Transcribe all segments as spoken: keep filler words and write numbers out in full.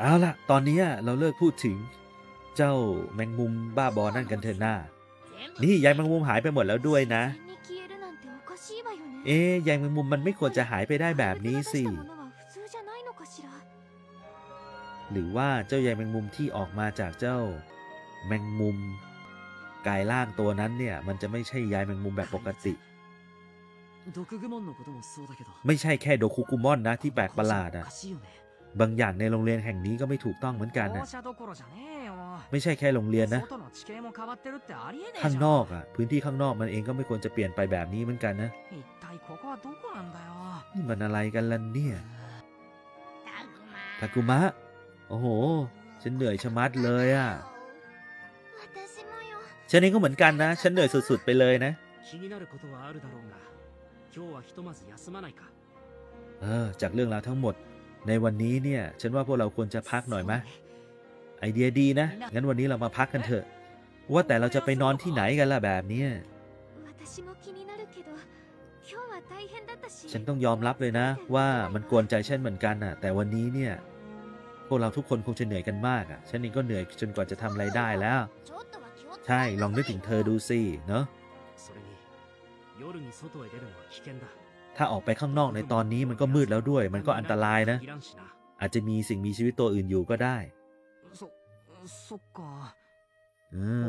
เอาล่ะตอนนี้เราเลิกพูดถึงเจ้าแมงมุมบ้าบอนั่นกันเถอะหน้านี่ยายแมงมุมหายไปหมดแล้วด้วยนะเอ๊ยยายแมงมุมมันไม่ควรจะหายไปได้แบบนี้สิหรือว่าเจ้ายายแมงมุมที่ออกมาจากเจ้าแมงมุมกายล่างตัวนั้นเนี่ยมันจะไม่ใช่ยายแมงมุมแบบปกติไม่ใช่แค่โดคุกุมอนนะที่แปลกประหลาดอะบางอย่างในโรงเรียนแห่งนี้ก็ไม่ถูกต้องเหมือนกันนะไม่ใช่แค่โรงเรียนนะข้างนอกอะพื้นที่ข้างนอกมันเองก็ไม่ควรจะเปลี่ยนไปแบบนี้เหมือนกันนะนี่มันอะไรกันล่ะเนี่ยทากุมะโอ้โหฉันเหนื่อยชะมัดเลยอะฉันเองก็เหมือนกันนะฉันเหนื่อยสุดๆไปเลยนะเออจากเรื่องราวทั้งหมดในวันนี้เนี่ยฉันว่าพวกเราควรจะพักหน่อยไหมไอเดียดีนะงั้นวันนี้เรามาพักกันเถอะว่าแต่เราจะไปนอนที่ไหนกันล่ะแบบนี้ฉันต้องยอมรับเลยนะว่ามันกวนใจฉันเหมือนกันน่ะแต่วันนี้เนี่ยพวกเราทุกคนคงจะเหนื่อยกันมากอ่ะฉันเองก็เหนื่อยจนกว่าจะทำอะไรได้แล้วใช่ลองนึกถึงเธอดูสิเนาะถ้าออกไปข้างนอกในตอนนี้มันก็มืดแล้วด้วยมันก็อันตรายนะอาจจะมีสิ่งมีชีวิตตัวอื่นอยู่ก็ได้อืม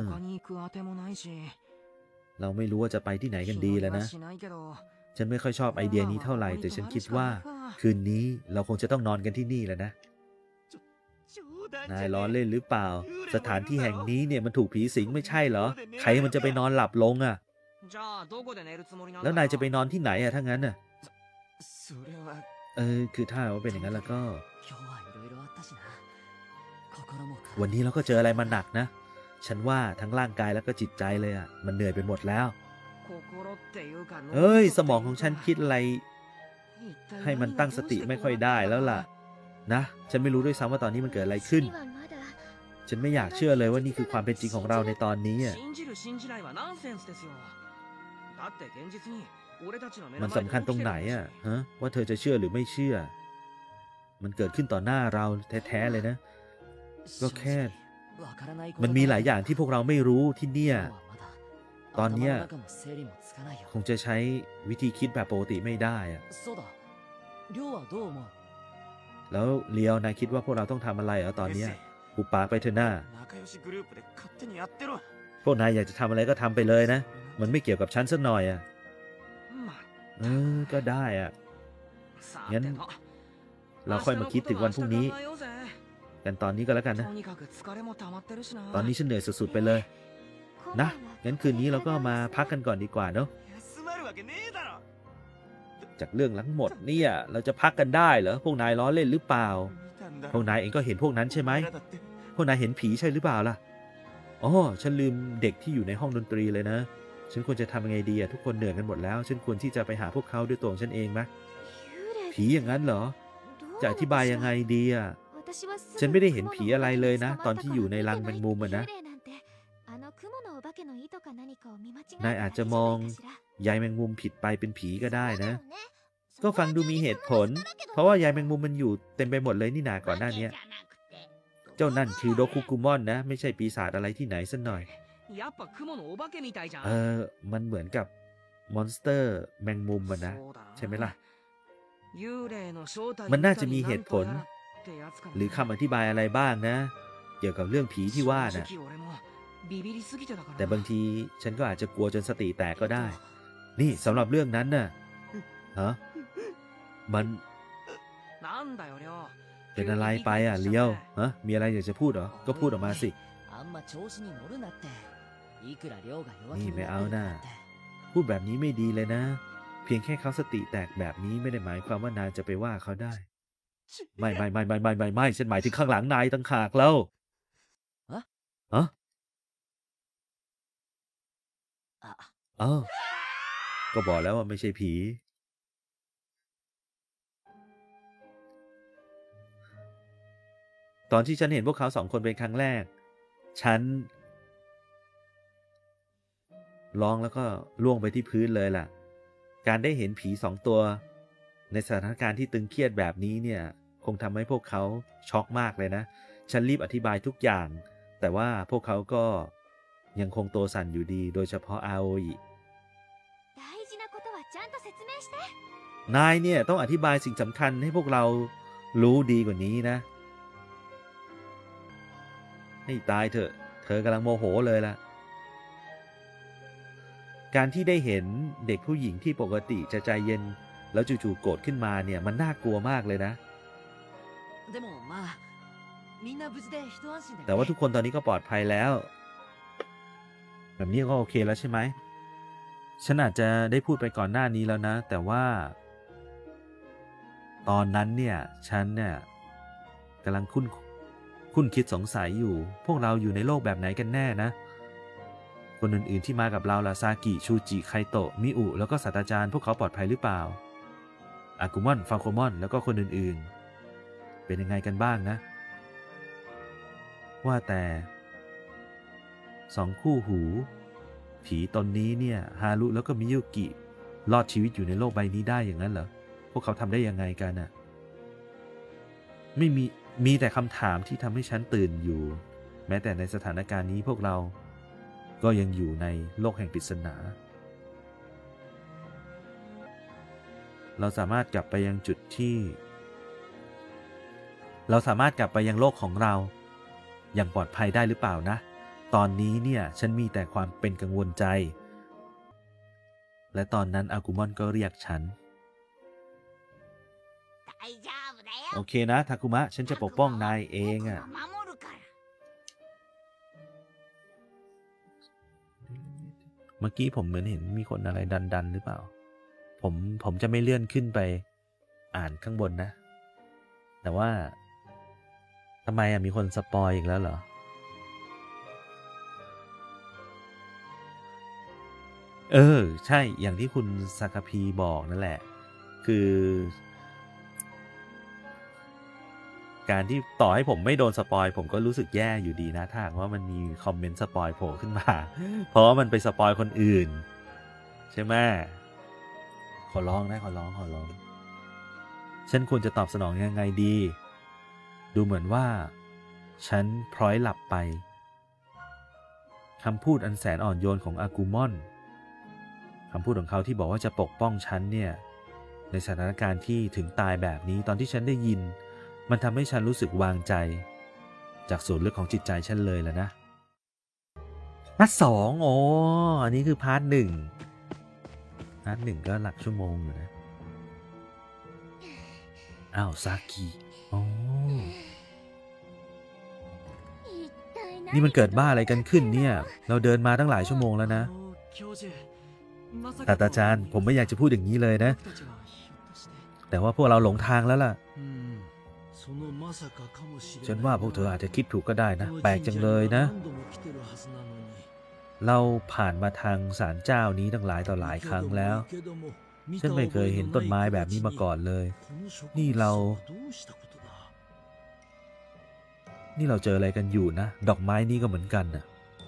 เราไม่รู้ว่าจะไปที่ไหนกันดีแล้วนะฉันไม่ค่อยชอบไอเดียนี้เท่าไหร่แต่ฉันคิดว่าคืนนี้เราคงจะต้องนอนกันที่นี่แล้วนะนายล้อเล่นหรือเปล่าสถานที่แห่งนี้เนี่ยมันถูกผีสิงไม่ใช่เหรอใครมันจะไปนอนหลับลงอ่ะแล้วนายจะไปนอนที่ไหนอ่ะถ้างั้นน่ะเออคือถ้าว่าเป็นอย่างนั้นแล้วก็วันนี้เราก็เจออะไรมาหนักนะฉันว่าทั้งร่างกายแล้วก็จิตใจเลยอ่ะมันเหนื่อยไปหมดแล้วเอ้ยสมองของฉันคิดอะไรให้มันตั้งสติไม่ค่อยได้แล้วล่ะนะฉันไม่รู้ด้วยซ้ำว่าตอนนี้มันเกิดอะไรขึ้นฉันไม่อยากเชื่อเลยว่านี่คือความเป็นจริงของเราในตอนนี้อ่ะมันสำคัญตรงไหนอ่ะฮะว่าเธอจะเชื่อหรือไม่เชื่อมันเกิดขึ้นต่อหน้าเราแท้ๆเลยนะก็แค่มันมีหลายอย่างที่พวกเราไม่รู้ที่เนี่ยตอนนี้คงจะใช้วิธีคิดแบบปกติไม่ได้อะแล้วเลียวนายคิดว่าพวกเราต้องทำอะไรเหรอตอนนี้ปุบปากไปเถอะหน้าพวกนายอยากจะทำอะไรก็ทำไปเลยนะมันไม่เกี่ยวกับฉันสักหน่อยอ่ะเออก็ได้อ่ะงั้นเราค่อยมาคิดถึงวันพรุ่งนี้กันตอนนี้ก็แล้วกันนะตอนนี้ฉันเหนื่อยสุดๆไปเลยนะงั้นคืนนี้เราก็มาพักกันก่อนดีกว่าเนาะจากเรื่องทั้งหมดเนี่ยเราจะพักกันได้เหรอพวกนายล้อเล่นหรือเปล่าพวกนายเองก็เห็นพวกนั้นใช่ไหมพวกนายเห็นผีใช่หรือเปล่าล่ะอ๋อฉันลืมเด็กที่อยู่ในห้องดนตรีเลยนะฉันควรจะทำยังไงดีอะทุกคนเหนื่อยกันหมดแล้วฉันควรที่จะไปหาพวกเขาด้วยตัวของฉันเองไหมผีอย่างนั้นเหรอจะอธิบายยังไงดีอะฉันไม่ได้เห็นผีอะไรเลยนะตอนที่อยู่ในรังแมงมุมอะนะนายอาจจะมองยายแมงมุมผิดไปเป็นผีก็ได้นะก็ฟังดูมีเหตุผลเพราะว่ายายแมงมุมมันอยู่เต็มไปหมดเลยนี่นาก่อนหน้านี้เจ้านั่นคือโดคุกุมอนนะไม่ใช่ปีศาจอะไรที่ไหนสักหน่อยเออมันเหมือนกับมอนสเตอร์แมงมุมมันนะใช่ไหมล่ะมันน่าจะมีเหตุผลหรือคำอธิบายอะไรบ้างนะเกี่ยวกับเรื่องผีที่ว่านะแต่บางทีฉันก็อาจจะกลัวจนสติแตกก็ได้นี่สำหรับเรื่องนั้นน่ะฮะมันเป็นอะไรไปอ่ะเลี้ยวฮะมีอะไรอยากจะพูดเหรอก็พูดออกมาสินี่ไม่เอานะพูดแบบนี้ไม่ดีเลยนะเพียงแค่เขาสติแตกแบบนี้ไม่ได้หมายความว่านายจะไปว่าเขาได้ไม่ไม่ไม่ไม่ไม่ไม่ไม่ฉันหมายถึงข้างหลังนายต่างหากแล้วฮะฮะเออก็บอกแล้วว่าไม่ใช่ผีตอนที่ฉันเห็นพวกเขาสองคนเป็นครั้งแรกฉันร้องแล้วก็ล่วงไปที่พื้นเลยล่ะการได้เห็นผีสองตัวในสถานการณ์ที่ตึงเครียดแบบนี้เนี่ยคงทำให้พวกเขาช็อกมากเลยนะฉันรีบอธิบายทุกอย่างแต่ว่าพวกเขาก็ยังคงตัวสั่นอยู่ดีโดยเฉพาะอาโออินายเนี่ยต้องอธิบายสิ่งสำคัญให้พวกเรารู้ดีกว่านี้นะให้ตายเถอะเธอกำลังโมโหเลยล่ะการที่ได้เห็นเด็กผู้หญิงที่ปกติจะใจเย็นแล้วจู่ๆโกรธขึ้นมาเนี่ยมันน่ากลัวมากเลยนะแต่ว่าทุกคนตอนนี้ก็ปลอดภัยแล้วแบบนี้ก็โอเคแล้วใช่ไหมฉันอาจจะได้พูดไปก่อนหน้านี้แล้วนะแต่ว่าตอนนั้นเนี่ยฉันเนี่ยกำลังคุ้นคุ้นคิดสงสัยอยู่พวกเราอยู่ในโลกแบบไหนกันแน่นะคนอื่นๆที่มากับเราล่ะซากิชูจิไคโตะมิอุแล้วก็ศาสตราจารย์พวกเขาปลอดภัยหรือเปล่าอากุมอนฟาโคมอนแล้วก็คนอื่นๆเป็นยังไงกันบ้างนะว่าแต่สองคู่หูผีตนนี้เนี่ยฮารุแล้วก็มิยุกิรอดชีวิตอยู่ในโลกใบนี้ได้อย่างนั้นเหรอพวกเขาทำได้ยังไงกันน่ะไม่มีมีแต่คำถามที่ทำให้ฉันตื่นอยู่แม้แต่ในสถานการณ์นี้พวกเราก็ยังอยู่ในโลกแห่งปริศนาเราสามารถกลับไปยังจุดที่เราสามารถกลับไปยังโลกของเราอย่างปลอดภัยได้หรือเปล่านะตอนนี้เนี่ยฉันมีแต่ความเป็นกังวลใจและตอนนั้นอากุมอนก็เรียกฉันโอเคนะทาคุมะฉันจะปกป้องนายเองอะเมื่อกี้ผมเหมือนเห็นมีคนอะไรดันๆหรือเปล่าผมผมจะไม่เลื่อนขึ้นไปอ่านข้างบนนะแต่ว่าทำไมอะมีคนสปอยอีกแล้วเหรอเออใช่อย่างที่คุณซากาพีบอกนั่นแหละคือการที่ต่อให้ผมไม่โดนสปอยผมก็รู้สึกแย่อยู่ดีนะถ้าหากว่ามันมีคอมเมนต์สปอยโผล่ขึ้นมาเพราะว่ามันไปสปอยคนอื่นใช่ไหมขอร้องนะขอร้องขอร้องฉันควรจะตอบสนองยังไงดีดูเหมือนว่าฉันพลอยหลับไปคำพูดอันแสนอ่อนโยนของอากุมอนคำพูดของเขาที่บอกว่าจะปกป้องฉันเนี่ยในสถานการณ์ที่ถึงตายแบบนี้ตอนที่ฉันได้ยินมันทำให้ฉันรู้สึกวางใจจากส่วนลึกของจิตใจฉันเลยแหละนะพาร์ทสองโอ้อันนี้คือพาร์ทหนึ่งพาร์ทหนึ่งก็หลักชั่วโมงอยู่นะอ้าวซากิอ๋อนี่มันเกิดบ้าอะไรกันขึ้นเนี่ยเราเดินมาตั้งหลายชั่วโมงแล้วนะศาสตราจารย์ผมไม่อยากจะพูดอย่างนี้เลยนะแต่ว่าพวกเราหลงทางแล้วล่ะฉันว่าพวกเธออาจจะคิดถูกก็ได้นะแปลกจังเลยนะเราผ่านมาทางศาลเจ้านี้ตั้งหลายต่อหลายครั้งแล้วฉันไม่เคยเห็นต้นไม้แบบนี้มาก่อนเลยนี่เรานี่เราเจออะไรกันอยู่นะดอกไม้นี่ก็เหมือนกันนะ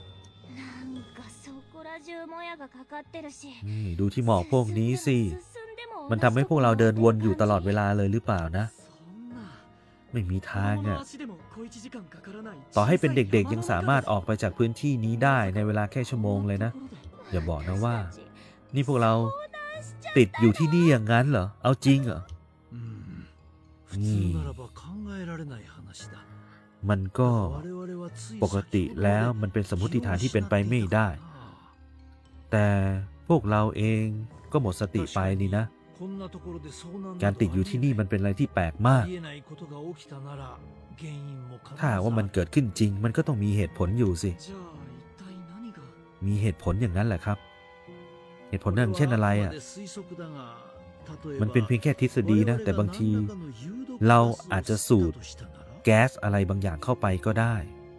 นี่ดูที่หมอกพวกนี้สิมันทำให้พวกเราเดินวนอยู่ตลอดเวลาเลยหรือเปล่านะไม่มีทางอ่ะต่อให้เป็นเด็กๆยังสามารถออกไปจากพื้นที่นี้ได้ในเวลาแค่ชั่วโมงเลยนะอย่าบอกนะว่านี่พวกเราติดอยู่ที่นี่อย่างนั้นเหรอเอาจริงเหรอมันก็ปกติแล้วมันเป็นสมมติฐานที่เป็นไปไม่ได้แต่พวกเราเองก็หมดสติไปนี่นะการติดอยู่ที่นี่มันเป็นอะไรที่แปลกมากถ้าว่ามันเกิดขึ้นจริงมันก็ต้องมีเหตุผลอยู่สิมีเหตุผลอย่างนั้นแหละครับเหตุผลอย่างเช่นอะไรอ่ะมันเป็นเพียงแค่ทฤษฎีนะแต่บางทีเราอาจจะสูดแก๊สอะไรบางอย่างเข้าไปก็ได้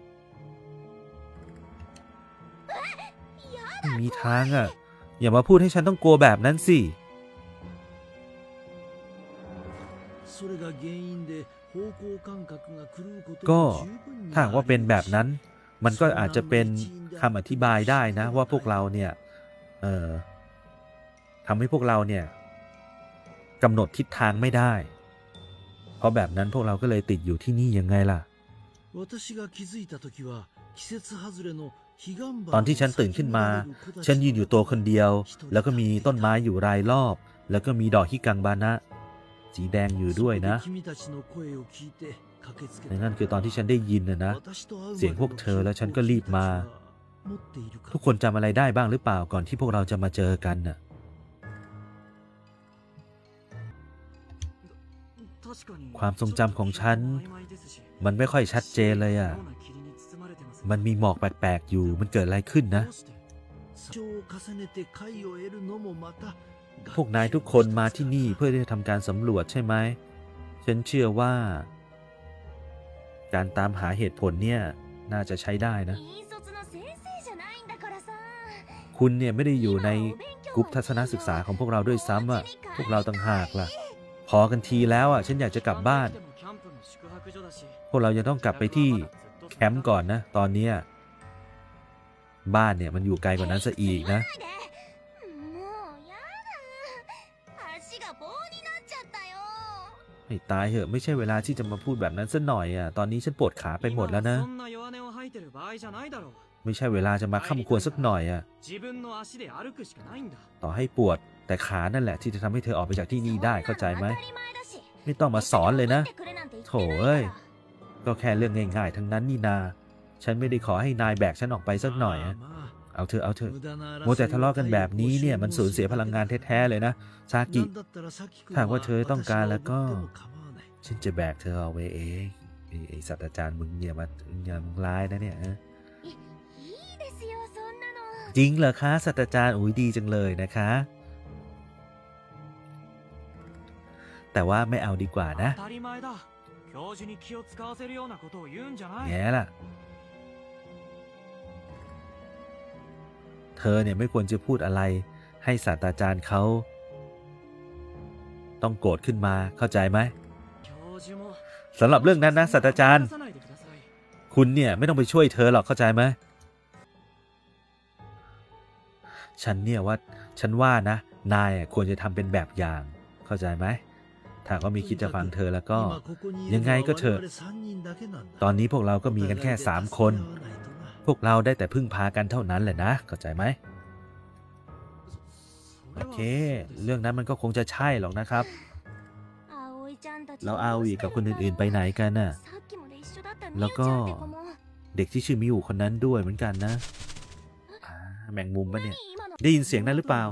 ไม่มีทางอ่ะอย่ามาพูดให้ฉันต้องกลัวแบบนั้นสิก็ถ้าว่าเป็นแบบนั้นมันก็อาจจะเป็นคำอธิบายได้นะว่าพวกเราเนี่ยเอ่อทำให้พวกเราเนี่ยกำหนดทิศทางไม่ได้เพราะแบบนั้นพวกเราก็เลยติดอยู่ที่นี่ยังไงล่ะตอนที่ฉันตื่นขึ้นมาฉันยืนอยู่ตัวคนเดียวแล้วก็มีต้นไม้อยู่รายรอบแล้วก็มีดอกฮิกังบานะสีแดงอยู่ด้วยนะนั่นคือตอนที่ฉันได้ยินนะนะเสียงพวกเธอแล้วฉันก็รีบมาทุกคนจำอะไรได้บ้างหรือเปล่าก่อนที่พวกเราจะมาเจอกันน่ะความทรงจำของฉันมันไม่ค่อยชัดเจนเลยอ่ะมันมีหมอกแปลกๆอยู่มันเกิดอะไรขึ้นนะพวกนายทุกคนมาที่นี่เพื่อที่จะทำการสำรวจใช่ไหมฉันเชื่อว่าการตามหาเหตุผลเนี่ยน่าจะใช้ได้นะคุณเนี่ยไม่ได้อยู่ในกลุ่มทัศนศึกษาของพวกเราด้วยซ้ำอ่ะพวกเราต่างหากล่ะพอกันทีแล้วอ่ะฉันอยากจะกลับบ้านพวกเรายังต้องกลับไปที่แคมป์ก่อนนะตอนนี้บ้านเนี่ยมันอยู่ไกลกว่านั้นซะอีกนะให้ตายเหอะไม่ใช่เวลาที่จะมาพูดแบบนั้นซะหน่อยอ่ะตอนนี้ฉันปวดขาไปหมดแล้วนะไม่ใช่เวลาจะมาค่ำควรสักหน่อยอ่ะต่อให้ปวดแต่ขานั่นแหละที่จะทำให้เธอออกไปจากที่นี่ได้เข้าใจไหมไม่ต้องมาสอนเลยนะโถเอ้ยก็แค่เรื่องง่ายๆทั้งนั้นนี่นาฉันไม่ได้ขอให้นายแบกฉันออกไปสักหน่อยเอาเถอะเอาเถอะมัวแต่ทะเลาะกันแบบนี้เนี่ยมันสูญเสียพลังงานแท้ๆเลยนะซากิถ้าว่าเธอต้องการแล้วก็ฉันจะแบกเธอเอาไว้เองไอ้ศาสตราจารย์มึงอย่ามาอย่ามึงร้ายนะเนี่ยจริงเหรอคะศาสตราจารย์อุ้ยดีจังเลยนะคะแต่ว่าไม่เอาดีกว่านะแง่ล่ะเธอเนี่ยไม่ควรจะพูดอะไรให้ศาสตราจารย์เขาต้องโกรธขึ้นมาเข้าใจไหมสำหรับเรื่องนั้นนะศาสตราจารย์คุณเนี่ยไม่ต้องไปช่วยเธอหรอกเข้าใจไหมฉันเนี่ยว่าฉันว่านะนายควรจะทำเป็นแบบอย่างเข้าใจไหมถ้าเขามีคิดจะฟังเธอแล้วก็ยังไงก็เถอะตอนนี้พวกเราก็มีกันแค่สามคนพวกเราได้แต่พึ่งพากันเท่านั้นแหละนะเข้าใจไหมโอเคเรื่องนั้นมันก็คงจะใช่หรอกนะครับแล้วอาวีกับคนอื่นๆไปไหนกันน่ะแล้วก็เด็กที่ชื่อมิวคนนั้นด้วยเหมือนกันนะแมงมุมปะเนี่ยได้ยินเสียงนั้นหรือเปล่า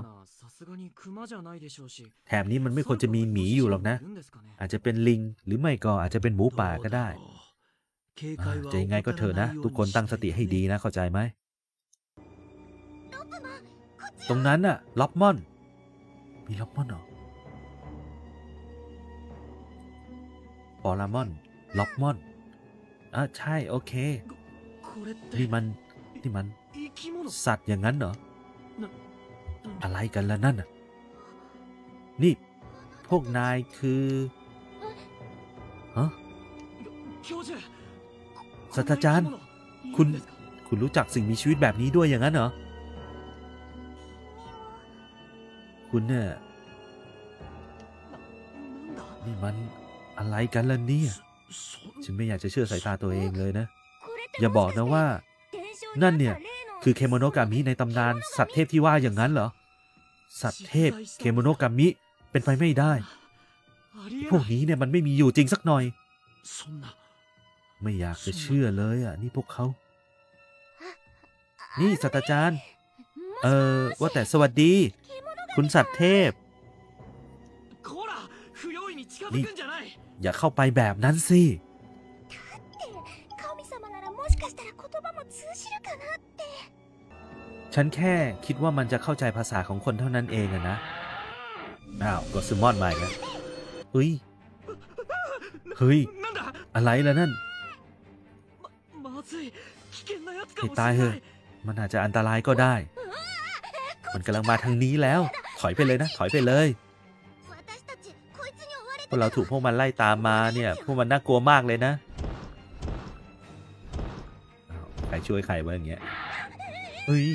แถบนี้มันไม่ควรจะมีหมีอยู่หรอกนะอาจจะเป็นลิงหรือไม่ก็อาจจะเป็นหมูป่าก็ได้จะยังไงก็เถอะนะทุกคนตั้งสติให้ดีนะเข้าใจไหมตรงนั้นน่ะล็อบมอนมีล็อบมอนเหรอปอลามอนล็อบมอนอ่ะใช่โอเคนี่มันนี่มันสัตว์อย่างนั้นเหรออะไรกันล่ะนั่นน่ะนี่พวกนายคือฮะศาสตราจารย์คุณคุณรู้จักสิ่งมีชีวิตแบบนี้ด้วยอย่างนั้นเหรอคุณเนี่ยนี่มันอะไรกันล่ะเนี่ยฉันไม่อยากจะเชื่อสายตาตัวเองเลยนะอย่าบอกนะว่านั่นเนี่ยคือเคโมโนะกามิในตำนานสัตว์เทพที่ว่าอย่างนั้นเหรอสัตว์เทพเคโมโนะกามิเป็นไปไม่ได้พวกนี้เนี่ยมันไม่มีอยู่จริงสักหน่อยไม่อยากจะเชื่อเลยอ่ะนี่พวกเขานี่ศาสตราจารย์เออว่าแต่สวัสดีคุณสัตว์เทพนี่อย่าเข้าไปแบบนั้นสิฉันแค่คิดว่ามันจะเข้าใจภาษาของคนเท่านั้นเองอะนะอ้าวก็ซูมอนใหม่นะเฮ้ยเฮ้ยอะไรล่ะนั่นให้ตายเถอะมันอาจจะอันตรายก็ได้มันกำลังมาทางนี้แล้วถอยไปเลยนะถอยไปเลยพวกเราถูกพวกมันไล่ตามมาเนี่ยพวกมันน่ากลัวมากเลยนะใครช่วยใครวะอย่างเงี้ยเฮ้ย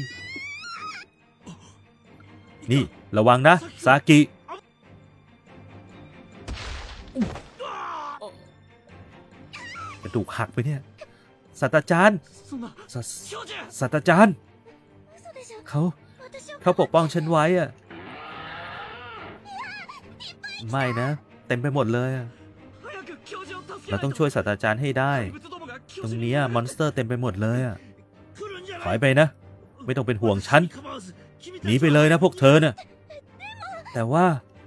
นี่ระวังนะซากิระดูกหักไปเนี่ยศาสตราจารย์ศาสตราจารย์เขาเขาปกป้องฉันไว้อะไม่นะเต็มไปหมดเลยอะเราต้องช่วยศาสตราจารย์ให้ได้ตรงนี้มอนสเตอร์เต็มไปหมดเลยอะถอยไปนะไม่ต้องเป็นห่วงฉันหนีไปเลยนะพวกเธอน่ะแต่ว่า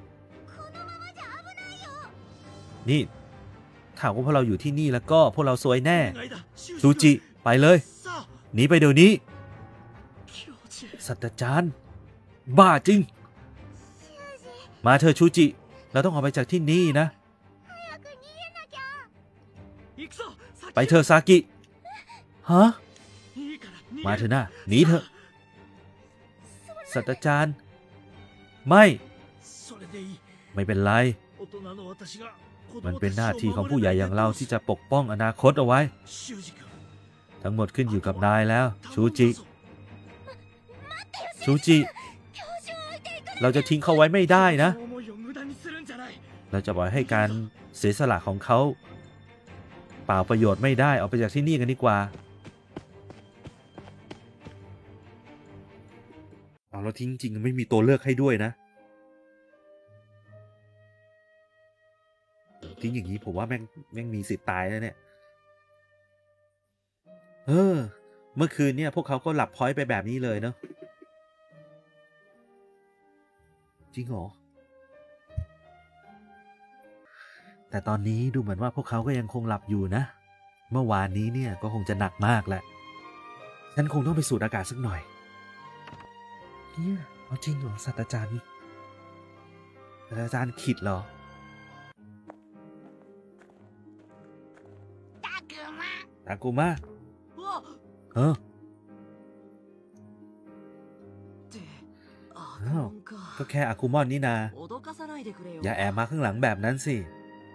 นี่ถามว่าพวกเราอยู่ที่นี่แล้วก็พวกเราซวยแน่ซูจิไปเลยหนีไปเดี๋ยวนี้ศาสตราจารย์บ้าจริงมาเธอชูจิเราต้องออกไปจากที่นี่นะไปเธอซากิฮะมาเถอะนะหนีเถอะศาสตราจารย์ไม่ไม่เป็นไรมันเป็นหน้าที่ของผู้ใหญ่อย่างเราที่จะปกป้องอนาคตเอาไว้ทั้งหมดขึ้นอยู่กับนายแล้วชูจิชูจิเราจะทิ้งเขาไว้ไม่ได้นะเราจะปล่อยให้การเสียสละของเขาเปล่าประโยชน์ไม่ได้ออกไปจากที่นี่กันดีกว่าเอาเราทิ้งจริงไม่มีตัวเลือกให้ด้วยนะทิ้งอย่างนี้ผมว่าแม่งแม่งมีสิทธิ์ตายแล้วเนี่ยเออเมื่อคืนเนี่ยพวกเขาก็หลับพอยต์ไปแบบนี้เลยเนาะจริงเหรอแต่ตอนนี้ดูเหมือนว่าพวกเขาก็ยังคงหลับอยู่นะเมื่อวานนี้เนี่ยก็คงจะหนักมากแหละฉันคงต้องไปสูดอากาศสักหน่อยเนี่ยเอาจริงเหรอศาสตราจารย์ศาสตราจารย์ขิดเหรอตากูมาเออก็แค่อากุมอนนี่นาอย่าแอบมาข้างหลังแบบนั้นสิ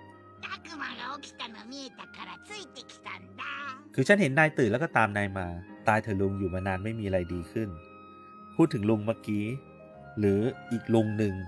คือฉันเห็นนายตื่นแล้วก็ตามนายมาตายเถอะลุงอยู่มานานไม่มีอะไรดีขึ้นพูดถึงลุงเมื่อกี้หรืออีกลุงหนึ่ง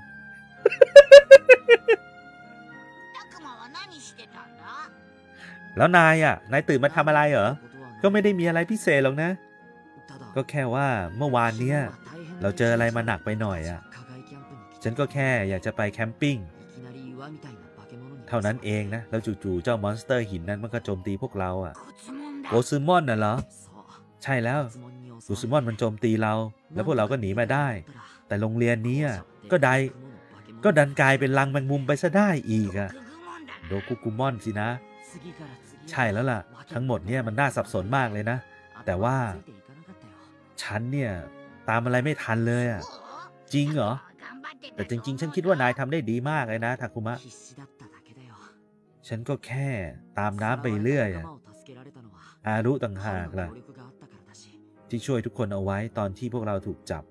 แล้วนายอ่ะนายตื่นมาทำอะไรเหรอก็ไม่ได้มีอะไรพิเศษหรอกนะก็แค่ว่าเมื่อวานเนี้ยเราเจออะไรมาหนักไปหน่อยอ่ะฉันก็แค่อยากจะไปแคมปิ้งเท่านั้นเองนะแล้วจู่ๆเจ้ามอนสเตอร์หินนั้นมันก็โจมตีพวกเราอ่ะโกซึมอนน่ะเหรอใช่แล้วโกซึมอนมันโจมตีเราแล้วพวกเราก็หนีมาได้แต่โรงเรียนนี้ก็ได้ก็ดันกลายเป็นรังแมงมุมไปซะได้อีกอ่ะโดกุกุมอนสินะใช่แล้วล่ะทั้งหมดเนี่ยมันน่าสับสนมากเลยนะแต่ว่าฉันเนี่ยตามอะไรไม่ทันเลยอ่ะจริงเหรอแต่จริงๆฉันคิดว่านายทำได้ดีมากเลยนะทาคุมะฉันก็แค่ตามน้ำไปเรื่อยอารุต่างหากล่ะที่ช่วยทุกคนเอาไว้ตอนที่พวกเราถูกจับ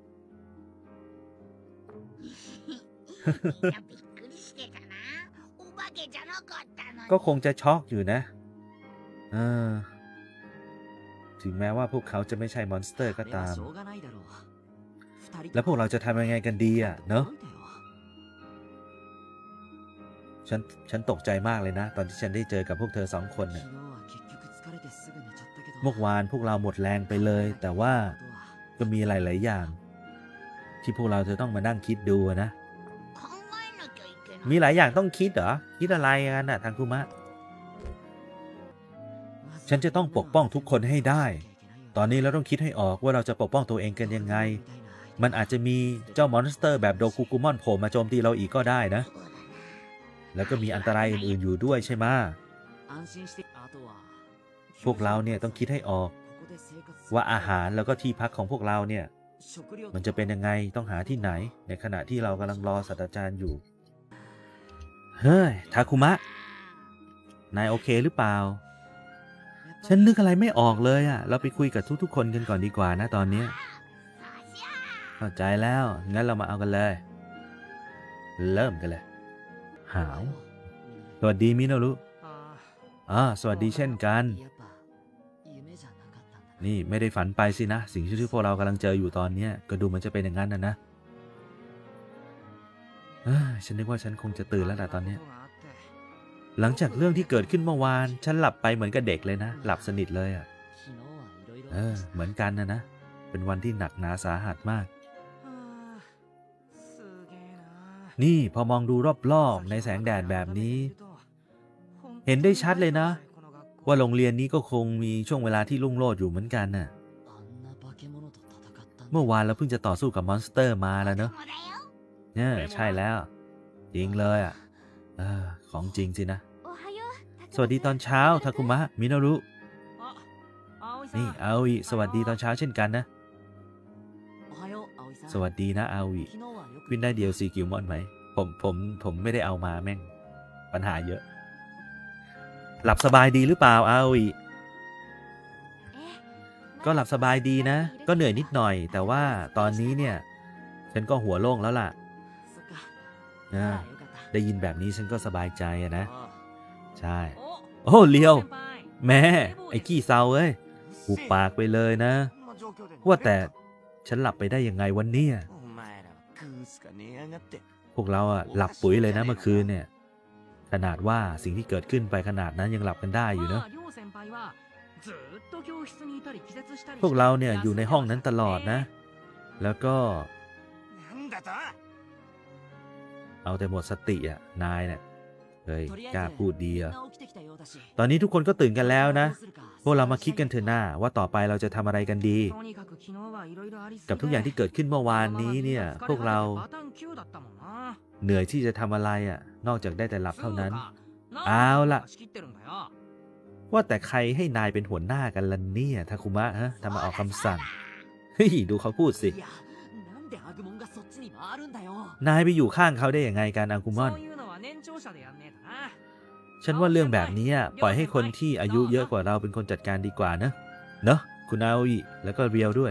ก็คงจะช็อกอยู่นะเออถึงแม้ว่าพวกเขาจะไม่ใช่มอนสเตอร์ก็ตามแล้วพวกเราจะทำยังไงกันดีอ่ะเนอะฉันฉันตกใจมากเลยนะตอนที่ฉันได้เจอกับพวกเธอสองคนเนี่ยเมื่อวานพวกเราหมดแรงไปเลยแต่ว่าก็มีหลายๆอย่างที่พวกเราจะต้องมานั่งคิดดูนะมีหลายอย่างต้องคิดเหรอคิดอะไรกันน่ะทางคุมะฉันจะต้องปกป้องทุกคนให้ได้ตอนนี้เราต้องคิดให้ออกว่าเราจะปกป้องตัวเองกันยังไงมันอาจจะมีเจ้ามอนสเตอร์แบบโดกุกุมอนโผล่มาโจมตีเราอีกก็ได้นะแล้วก็มีอันตรายอื่นๆอยู่ด้วยใช่ไหมพวกเราเนี่ยต้องคิดให้ออกว่าอาหารแล้วก็ที่พักของพวกเราเนี่ยมันจะเป็นยังไงต้องหาที่ไหนในขณะที่เรากำลังรอศาสตราจารย์อยู่เฮ้ยทาคุมะนายโอเคหรือเปล่าฉันนึกอะไรไม่ออกเลยอ่ะเราไปคุยกับทุกๆคนกันก่อนดีกว่านะตอนนี้เข้าใจแล้วงั้นเรามาเอากันเลยเริ่มกันเลยหาวสวัสดีมิโนรุอ่าสวัสดีเช่นกันนี่ไม่ได้ฝันไปสินะสิ่งที่พวกเรากำลังเจออยู่ตอนนี้ก็ดูมันจะเป็นอย่างนั้นนะนะฉันนึกว่าฉันคงจะตื่นแล้วแหละตอนนี้หลังจากเรื่องที่เกิดขึ้นเมื่อวานฉันหลับไปเหมือนกับเด็กเลยนะหลับสนิทเลยอ่ะเออเหมือนกันนะนะเป็นวันที่หนักหนาสาหัสมากนี่พอมองดูรอบๆในแสงแดดแบบนี้เห็นได้ชัดเลยนะว่าโรงเรียนนี้ก็คงมีช่วงเวลาที่รุ่งโรจน์อยู่เหมือนกันน่ะเมื่อวานเราเพิ่งจะต่อสู้กับมอนสเตอร์มาแล้วเนอะเนี่ยใช่แล้วจริงเลยอ่ะเออของจริงสินะสวัสดีตอนเช้าทาคุมะมินารุนี่อาโออิสวัสดีตอนเช้าเช่นกันนะสวัสดีนะอาโออิวินได้เดียวซีกิวมอนไหมผมผมผมไม่ได้เอามาแม่งปัญหาเยอะหลับสบายดีหรือเปล่าอาโออิก็หลับสบายดีนะก็เหนื่อยนิดหน่อยแต่ว่าตอนนี้เนี่ยฉันก็หัวโล่งแล้วล่ะได้ยินแบบนี้ฉันก็สบายใจนะใช่โอ้เลียวแม่ไอ้ขี้เซาเอ้ยหูปากไปเลยนะว่าแต่ฉันหลับไปได้ยังไงวันนี้พวกเราอะหลับปุ๋ยเลยนะเมื่อคืนเนี่ยขนาดว่าสิ่งที่เกิดขึ้นไปขนาดนั้นยังหลับกันได้อยู่เนอะพวกเราเนี่ยอยู่ในห้องนั้นตลอดนะแล้วก็เอาแต่หมดสติอ่ะนายเนี่ยเฮ้ยกล้าพูดดีอ่ะตอนนี้ทุกคนก็ตื่นกันแล้วนะพวกเรามาคิดกันเถอะหน้าว่าต่อไปเราจะทำอะไรกันดีกับทุกอย่างที่เกิดขึ้นเมื่อวานนี้เนี่ยพวกเราเหนื่อยที่จะทำอะไรอ่ะนอกจากได้แต่หลับเท่านั้นเอาล่ะว่าแต่ใครให้นายเป็นหัวหน้ากันล่ะเนี่ยทาคุมะฮะทำมาออกคำสั่งเฮ้ยดูเขาพูดสินายไปอยู่ข้างเขาได้ยังไงกันอากุมอนฉันว่าเรื่องแบบนี้ปล่อยให้คนที่อายุเยอะกว่าเราเป็นคนจัดการดีกว่านะเนอะคุณอาโออิแล้วก็เรียวด้วย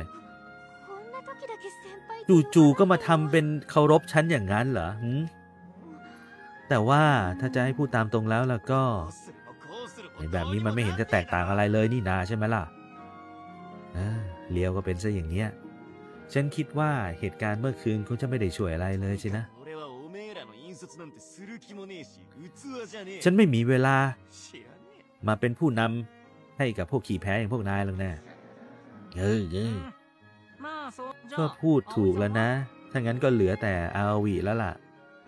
จู่ๆก็มาทำเป็นเคารพฉันอย่างนั้นเหรอแต่ว่าถ้าจะให้พูดตามตรงแล้วแล้วก็แบบนี้มันไม่เห็นจะแตกต่างอะไรเลยนี่นาใช่ไหมล่ะเลียวก็เป็นซะอย่างเนี้ยฉันคิดว่าเหตุการณ์เมื่อคืนคงจะไม่ได้ช่วยอะไรเลยสินะฉันไม่มีเวลามาเป็นผู้นำให้กับพวกขี่แพ้อย่างพวกนายหรอกแน่เออเออก็พูดถูกแล้วนะถ้างั้นก็เหลือแต่อาโออิแล้วล่ะ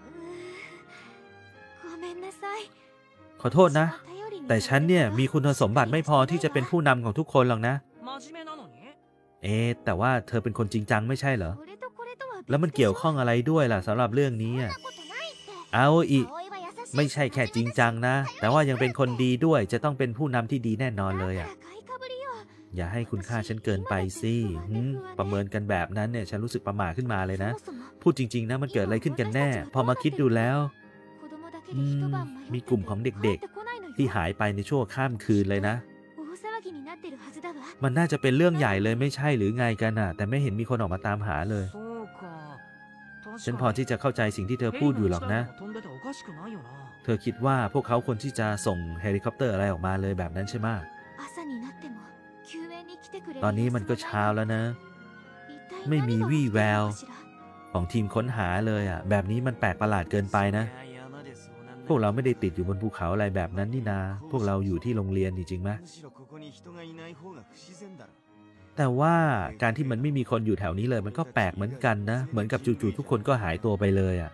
ขอโทษนะแต่ฉันเนี่ยมีคุณสมบัติไม่พอที่จะเป็นผู้นำของทุกคนหรอกนะเอ๊ะแต่ว่าเธอเป็นคนจริงจังไม่ใช่เหรอแล้วมันเกี่ยวข้องอะไรด้วยล่ะสำหรับเรื่องนี้อาโออิไม่ใช่แค่จริงจังนะแต่ว่ายังเป็นคนดีด้วยจะต้องเป็นผู้นำที่ดีแน่นอนเลยอ่ะอย่าให้คุณค่าฉันเกินไปสิประเมินกันแบบนั้นเนี่ยฉันรู้สึกประหม่าขึ้นมาเลยนะพูดจริงๆนะมันเกิดอะไรขึ้นกันแน่พอมาคิดดูแล้วมีกลุ่มของเด็กๆที่หายไปในช่วงข้ามคืนเลยนะมันน่าจะเป็นเรื่องใหญ่เลยไม่ใช่หรือไงกันน่ะแต่ไม่เห็นมีคนออกมาตามหาเลยฉันพอที่จะเข้าใจสิ่งที่เธอพูดอยู่หรอกนะเธอคิดว่าพวกเขาควรที่จะส่งเฮลิคอปเตอร์อะไรออกมาเลยแบบนั้นใช่ไหมตอนนี้มันก็เช้าแล้วนะไม่มีวี่แววของทีมค้นหาเลยอ่ะแบบนี้มันแปลกประหลาดเกินไปนะพวกเราไม่ได้ติดอยู่บนภูเขาอะไรแบบนั้นนี่นาพวกเราอยู่ที่โรงเรียนจริงๆไหมแต่ว่าการที่มันไม่มีคนอยู่แถวนี้เลยมันก็แปลกเหมือนกันนะเหมือนกับจู่ๆทุกคนก็หายตัวไปเลยอ่ะ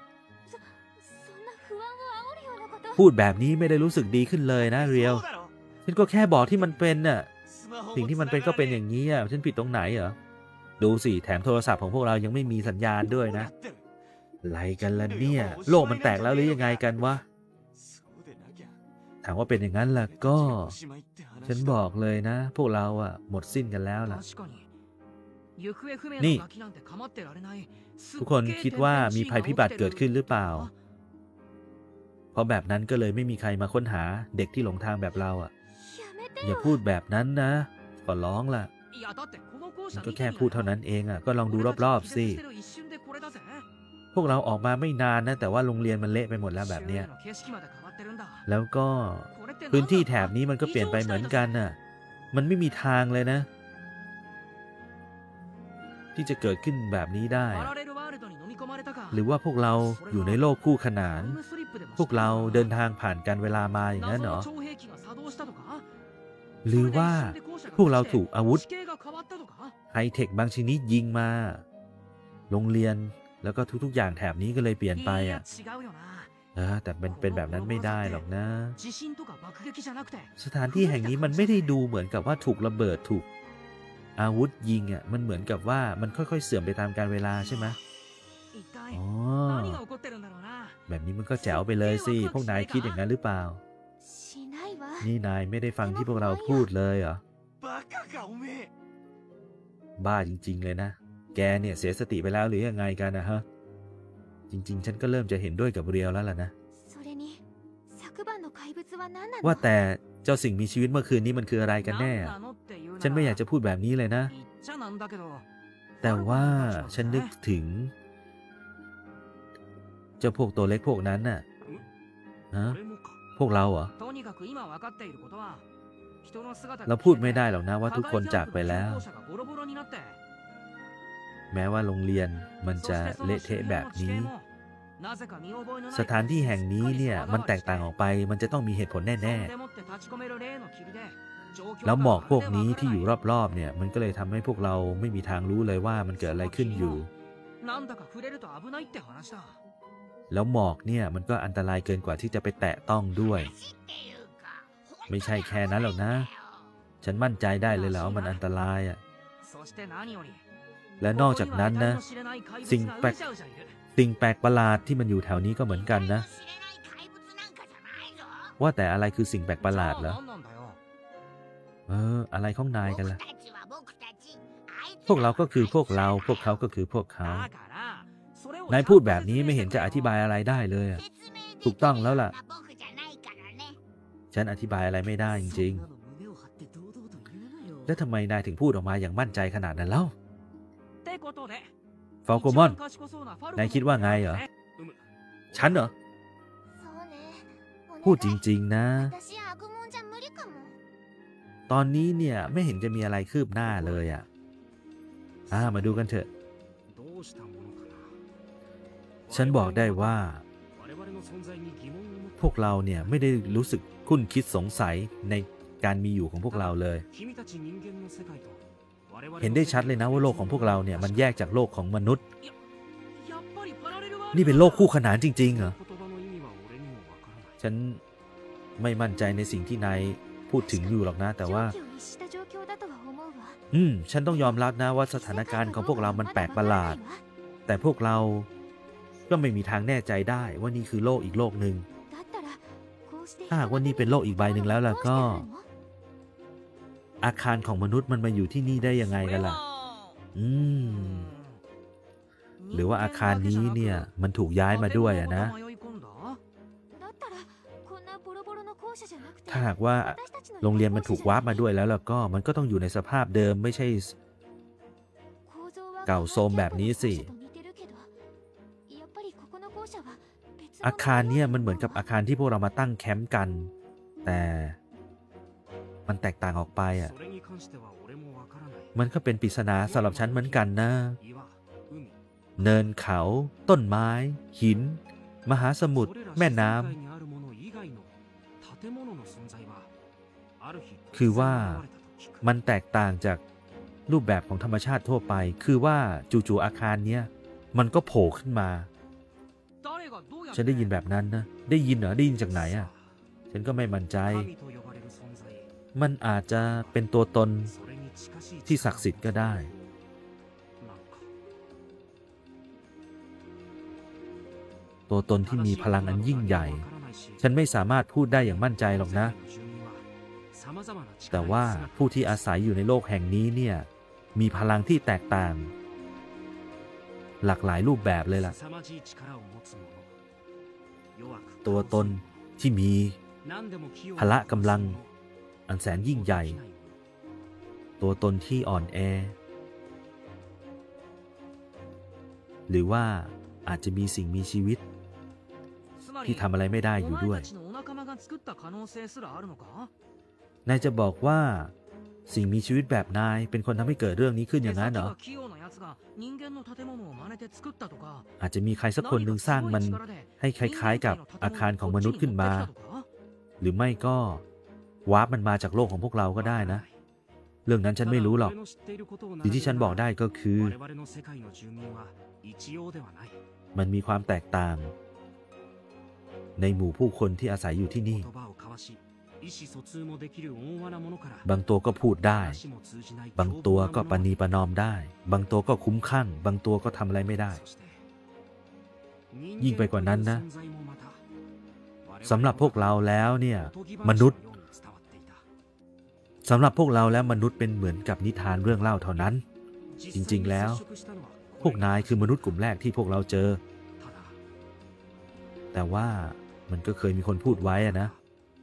พูดแบบนี้ไม่ได้รู้สึกดีขึ้นเลยนะเรียวฉันก็แค่บอกที่มันเป็นน่ะสิ่งที่มันเป็นก็เป็นอย่างนี้อ่ะฉันผิดตรงไหนเหรอดูสิแถมโทรศัพท์ของพวกเรายังไม่มีสัญญาณด้วยนะอะไรกันล่ะเนี่ยโลกมันแตกแล้วหรือยังไงกันวะถามว่าเป็นอย่างนั้นล่ะก็ฉันบอกเลยนะพวกเราอ่ะหมดสิ้นกันแล้วล่ะนี่ทุกคนคิดว่ามีภัยพิบัติเกิดขึ้นหรือเปล่าเพราะแบบนั้นก็เลยไม่มีใครมาค้นหาเด็กที่หลงทางแบบเราอ่ะอย่าพูดแบบนั้นนะขอร้องล่ะมันก็แค่พูดเท่านั้นเองอ่ะก็ลองดูรอบๆสิพวกเราออกมาไม่นานนะแต่ว่าโรงเรียนมันเละไปหมดแล้วแบบเนี้ยแล้วก็พื้นที่แถบนี้มันก็เปลี่ยนไปเหมือนกันน่ะมันไม่มีทางเลยนะที่จะเกิดขึ้นแบบนี้ได้หรือว่าพวกเราอยู่ในโลกคู่ขนานพวกเราเดินทางผ่านการเวลามาอย่างนั้นเหรอหรือว่าพวกเราถูกอาวุธไฮเทคบางชนิดยิงมาโรงเรียนแล้วก็ทุกๆอย่างแถบนี้ก็เลยเปลี่ยนไปอ่ะเออแต่เป็นเป็นแบบนั้นไม่ได้หรอกนะสถานที่แห่งนี้มันไม่ได้ดูเหมือนกับว่าถูกระเบิดถูกอาวุธยิงอ่ะมันเหมือนกับว่ามันค่อยๆเสื่อมไปตามกาลเวลาใช่ไหมอ๋อแบบนี้มันก็แจ๋วไปเลยสิพวกนายคิดอย่างนั้นหรือเปล่านี่นายไม่ได้ฟังที่พวกเราพูดเลยเหรอบ้าจริงๆเลยนะแกเนี่ยเสียสติไปแล้วหรือยังไงกันนะฮะจริงๆฉันก็เริ่มจะเห็นด้วยกับเรียวแล้วล่ะนะว่าแต่เจ้าสิ่งมีชีวิตเมื่อคืนนี้มันคืออะไรกันแน่ฉันไม่อยากจะพูดแบบนี้เลยนะแต่ว่าฉันนึกถึงเจ้าพวกตัวเล็กพวกนั้นน่ะฮะพวกเราเหรอเราพูดไม่ได้หรอกนะว่าทุกคนจากไปแล้วแม้ว่าโรงเรียนมันจะเละเทะแบบนี้สถานที่แห่งนี้เนี่ยมันแตกต่างออกไปมันจะต้องมีเหตุผลแน่ๆแล้วหมอกพวกนี้ที่อยู่รอบๆเนี่ยมันก็เลยทำให้พวกเราไม่มีทางรู้เลยว่ามันเกิดอะไรขึ้นอยู่แล้วหมอกเนี่ยมันก็อันตรายเกินกว่าที่จะไปแตะต้องด้วยไม่ใช่แค่นั้นหรอกนะฉันมั่นใจได้เลยแล้วว่ามันอันตรายอ่ะและนอกจากนั้นนะสิ่งแปลกสิ่งแปลกประหลาดที่มันอยู่แถวนี้ก็เหมือนกันนะว่าแต่อะไรคือสิ่งแปลกประหลาดเหรอเอออะไรของนายกันล่ะพวกเราก็คือพวกเราพวกเขาก็คือพวกเขานายพูดแบบนี้ไม่เห็นจะอธิบายอะไรได้เลยถูกต้องแล้วล่ะฉันอธิบายอะไรไม่ได้จริงๆแล้วทำไมนายถึงพูดออกมาอย่างมั่นใจขนาดนั้นเล่าฟาลโกมอนนายคิดว่าไงเหรอฉันเหรอพูดจริงๆนะตอนนี้เนี่ยไม่เห็นจะมีอะไรคืบหน้าเลยอ่ะอ่ามาดูกันเถอะฉันบอกได้ว่าพวกเราเนี่ยไม่ได้รู้สึกคุ้นคิดสงสัยในการมีอยู่ของพวกเราเลยเห็นได้ชัดเลยนะว่าโลกของพวกเราเนี่ยมันแยกจากโลกของมนุษย์นี่เป็นโลกคู่ขนานจริงๆเหรอฉันไม่มั่นใจในสิ่งที่นายพูดถึงอยู่หรอกนะแต่ว่าอืมฉันต้องยอมรับนะว่าสถานการณ์ของพวกเรามันแปลกประหลาดแต่พวกเราก็ไม่มีทางแน่ใจได้ว่านี่คือโลกอีกโลกหนึ่งถ้าหากว่านี่เป็นโลกอีกใบหนึ่งแล้วล่ะก็อาคารของมนุษย์มันมาอยู่ที่นี่ได้ยังไงกันล่ะอืมหรือว่าอาคารนี้เนี่ยมันถูกย้ายมาด้วยอะนะถ้าหากว่าโรงเรียนมันถูกวาร์ปมาด้วยแล้วแล้วก็มันก็ต้องอยู่ในสภาพเดิมไม่ใช่เก่าโทรมแบบนี้สิอาคารเนี่ยมันเหมือนกับอาคารที่พวกเรามาตั้งแคมป์กันแต่มันแตกต่างออกไปอ่ะมันก็เป็นปริศนาสำหรับฉันเหมือนกันนะเนินเขาต้นไม้หินมหาสมุทรแม่น้ำคือว่ามันแตกต่างจากรูปแบบของธรรมชาติทั่วไปคือว่าจู่ๆอาคารเนี้ยมันก็โผล่ขึ้นมาฉันได้ยินแบบนั้นนะได้ยินเหรอได้ยินจากไหนอ่ะฉันก็ไม่มั่นใจมันอาจจะเป็นตัวตนที่ศักดิ์สิทธิ์ก็ได้ตัวตนที่มีพลังอันยิ่งใหญ่ฉันไม่สามารถพูดได้อย่างมั่นใจหรอกนะแต่ว่าผู้ที่อาศัยอยู่ในโลกแห่งนี้เนี่ยมีพลังที่แตกต่างหลากหลายรูปแบบเลยล่ะตัวตนที่มีพละกำลังอันแสนยิ่งใหญ่ตัวตนที่อ่อนแอหรือว่าอาจจะมีสิ่งมีชีวิตที่ทำอะไรไม่ได้อยู่ด้วยนายจะบอกว่าสิ่งมีชีวิตแบบนายเป็นคนทำให้เกิดเรื่องนี้ขึ้นอย่างนั้นเหรออาจจะมีใครสักคนหนึ่งสร้างมันให้คล้ายๆกับอาคารของมนุษย์ขึ้นมาหรือไม่ก็วาร์ปมันมาจากโลกของพวกเราก็ได้นะเรื่องนั้นฉันไม่รู้หรอกสิ่งที่ฉันบอกได้ก็คือมันมีความแตกต่างในหมู่ผู้คนที่อาศัยอยู่ที่นี่บางตัวก็พูดได้บางตัวก็ปณีประนอมได้บางตัวก็คุ้มข้างบางตัวก็ทำอะไรไม่ได้ยิ่งไปกว่านั้นนะสำหรับพวกเราแล้วเนี่ยมนุษย์สำหรับพวกเราแล้วมนุษย์เป็นเหมือนกับนิทานเรื่องเล่าเท่านั้นจริงๆแล้วพวกนายคือมนุษย์กลุ่มแรกที่พวกเราเจอแต่ว่ามันก็เคยมีคนพูดไว้อะนะ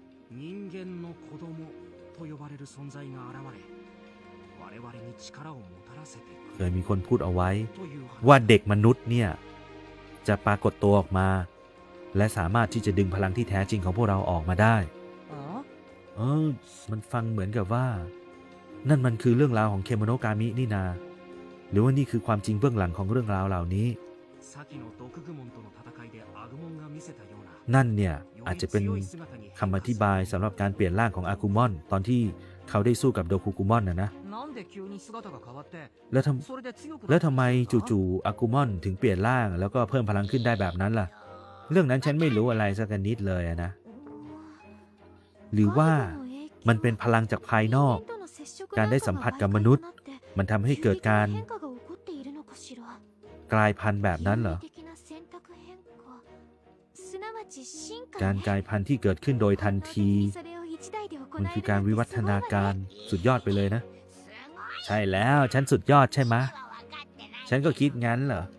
เคยมีคนพูดเอาไว้ว่าเด็กมนุษย์เนี่ยจะปรากฏตัวออกมาและสามารถที่จะดึงพลังที่แท้จริงของพวกเราออกมาได้เออมันฟังเหมือนกับว่านั่นมันคือเรื่องราวของเคโมโนะกามินี่นาหรือว่านี่คือความจริงเบื้องหลังของเรื่องราวเหล่านี้นั่นเนี่ยอาจจะเป็นคำอธิบายสำหรับการเปลี่ยนร่างของอากุมอนตอนที่เขาได้สู้กับโดคุกุมอนนะนะแล้วทำแล้วทำไมจู่ๆอากุมอนถึงเปลี่ยนร่างแล้วก็เพิ่มพลังขึ้นได้แบบนั้นล่ะเรื่องนั้นฉันไม่รู้อะไรสักนิดเลยนะหรือว่ามันเป็นพลังจากภายนอกการได้สัมผัสกับมนุษย์มันทำให้เกิดการกลายพันธุ์แบบนั้นเหรอการกลายพันธุ์ที่เกิดขึ้นโดยทันทีมันคือการวิวัฒนาการสุดยอดไปเลยนะใช่แล้วฉันสุดยอดใช่ไหมฉันก็คิดงั้นเหรอ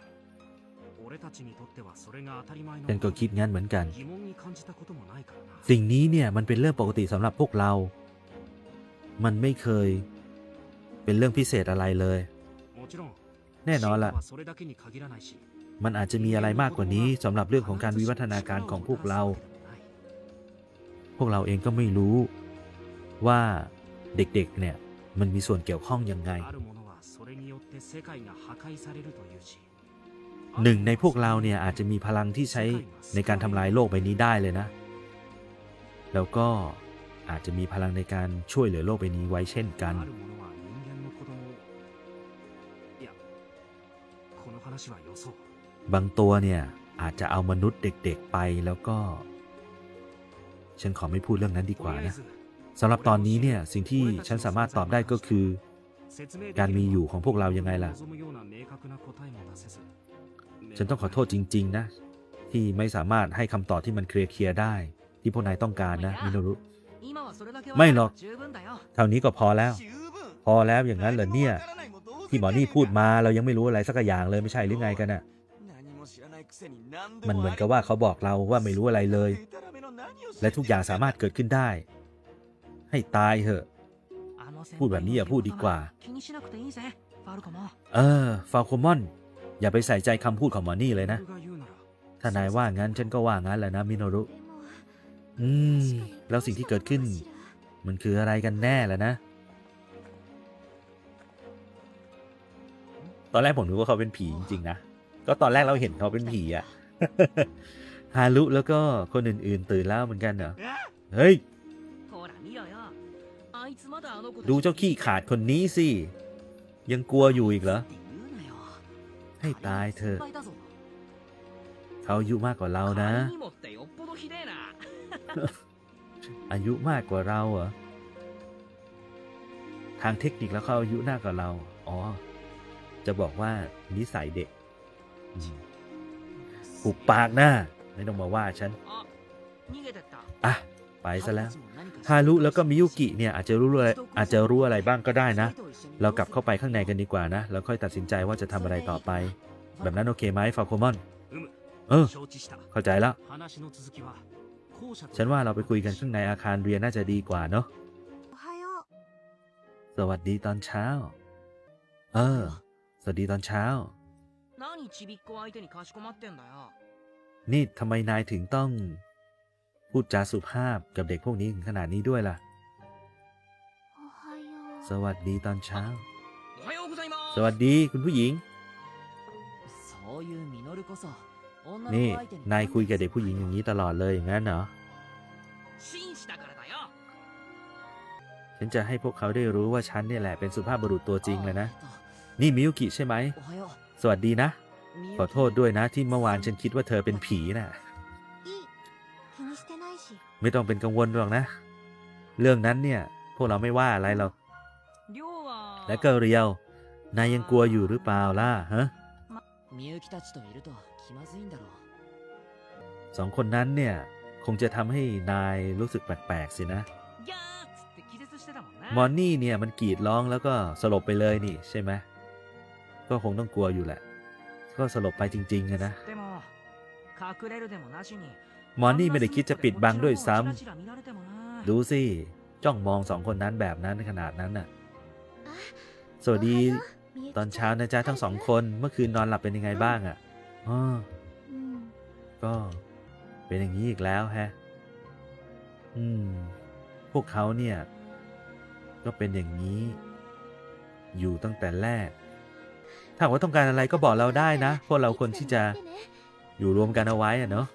ฉันก็คิดงั้นเหมือนกันสิ่งนี้เนี่ยมันเป็นเรื่องปกติสำหรับพวกเรามันไม่เคยเป็นเรื่องพิเศษอะไรเลยแน่นอนล่ะมันอาจจะมีอะไรมากกว่านี้สำหรับเรื่องของการวิวัฒนาการของพวกเราพวกเราเองก็ไม่รู้ว่าเด็กๆเนี่ยมันมีส่วนเกี่ยวข้องยังไงหนึ่งในพวกเราเนี่ยอาจจะมีพลังที่ใช้ในการทำลายโลกใบนี้ได้เลยนะแล้วก็อาจจะมีพลังในการช่วยเหลือโลกใบนี้ไว้เช่นกันบางตัวเนี่ยอาจจะเอามนุษย์เด็กๆไปแล้วก็ฉันขอไม่พูดเรื่องนั้นดีกว่านะสำหรับตอนนี้เนี่ยสิ่งที่ฉันสามารถตอบได้ก็คือการมีอยู่ของพวกเรายังไงล่ะฉันต้องขอโทษจริงๆนะที่ไม่สามารถให้คำตอบที่มันเคลียร์ได้ที่พวกนายต้องการนะมิโนรุไม่หรอกเท่านี้ก็พอแล้วพอแล้วอย่างนั้นเหรอเนี่ยที่หมอนี่พูดมาเรายังไม่รู้อะไรสักอย่างเลยไม่ใช่หรือไงกันน่ะมันเหมือนกับว่าเขาบอกเราว่าไม่รู้อะไรเลยและทุกอย่างสามารถเกิดขึ้นได้ให้ตายเถอะพูดแบบนี้อย่าพูดดีกว่าเออฟาโคมอนอย่าไปใส่ใจคำพูดของหมอนี่เลยนะถ้านายว่างั้นฉันก็ว่างั้นแหละนะมิโนรุอืมแล้วสิ่งที่เกิดขึ้นมันคืออะไรกันแน่ล่ะนะตอนแรกผมนึกว่าเขาเป็นผีจริงๆนะก็ตอนแรกเราเห็นเขาเป็นผีอะฮารุแล้วก็คนอื่นๆตื่นแล้วเหมือนกันเหรอเฮ้ยดูเจ้าขี้ขาดคนนี้สิยังกลัวอยู่อีกเหรอให้ตายเถอะเขาอายุมากกว่าเรานะอายุมากกว่าเราเหรอทางเทคนิคแล้วเขาอายุมากกว่าเราอ๋อจะบอกว่านิสัยเด็กปุบปากหน้าไม่ต้องมาว่าฉันอ่ะไปซะแล้วฮารุแล้วก็มิยุกิเนี่ยอาจจะรู้อะไรอาจจะรู้อะไรบ้างก็ได้นะเรากลับเข้าไปข้างในกันดีกว่านะแล้วค่อยตัดสินใจว่าจะทำอะไรต่อไปแบบนั้นโอเคไหมฟาโคมอนเออเข้าใจแล้วฉันว่าเราไปคุยกันข้างในอาคารเรียนน่าจะดีกว่าเนาะสวัสดีตอนเช้าเออสวัสดีตอนเช้านี่ทำไมนายถึงต้องพูดจาสุภาพกับเด็กพวกนี้ถึงขนาดนี้ด้วยล่ะสวัสดีตอนเช้าสวัสดีคุณผู้หญิงนี่นายคุยกับเด็กผู้หญิงอย่างนี้ตลอดเลยอย่างนั้นเหรอฉันจะให้พวกเขาได้รู้ว่าฉันเนี่ยแหละเป็นสุภาพบุรุษตัวจริงเลยนะนี่มิยุกิใช่ไหมสวัสดีนะขอโทษด้วยนะที่เมื่อวานฉันคิดว่าเธอเป็นผีน่ะไม่ต้องเป็นกังวลหรอกนะเรื่องนั้นเนี่ยพวกเราไม่ว่าอะไรหรอกและก็เรียวนายยังกลัวอยู่หรือเปล่าล่ะฮะสองคนนั้นเนี่ยคงจะทำให้นายรู้สึกแปลกๆสินะมอนนี่เนี่ยมันกรีดร้องแล้วก็สลบไปเลยนี่ใช่ไหมก็คงต้องกลัวอยู่แหละก็สลบไปจริงๆนะมอนนี่ไม่ได้คิดจะปิดบังด้วยซ้ำดูสิจ้องมองสองคนนั้นแบบนั้นขนาดนั้นน่ะสวัสดีตอนเช้านะจ๊ะทั้งสองคนเมื่อคืนนอนหลับเป็นยังไงบ้างอ่ะอ๋อก็เป็นอย่างนี้อีกแล้วแฮะอืมพวกเขาเนี่ยก็เป็นอย่างนี้อยู่ตั้งแต่แรกถ้าว่าต้องการอะไรก็บอกเราได้นะพวกเราคนที่จะอยู่รวมกันเอาไว้อะเนาะ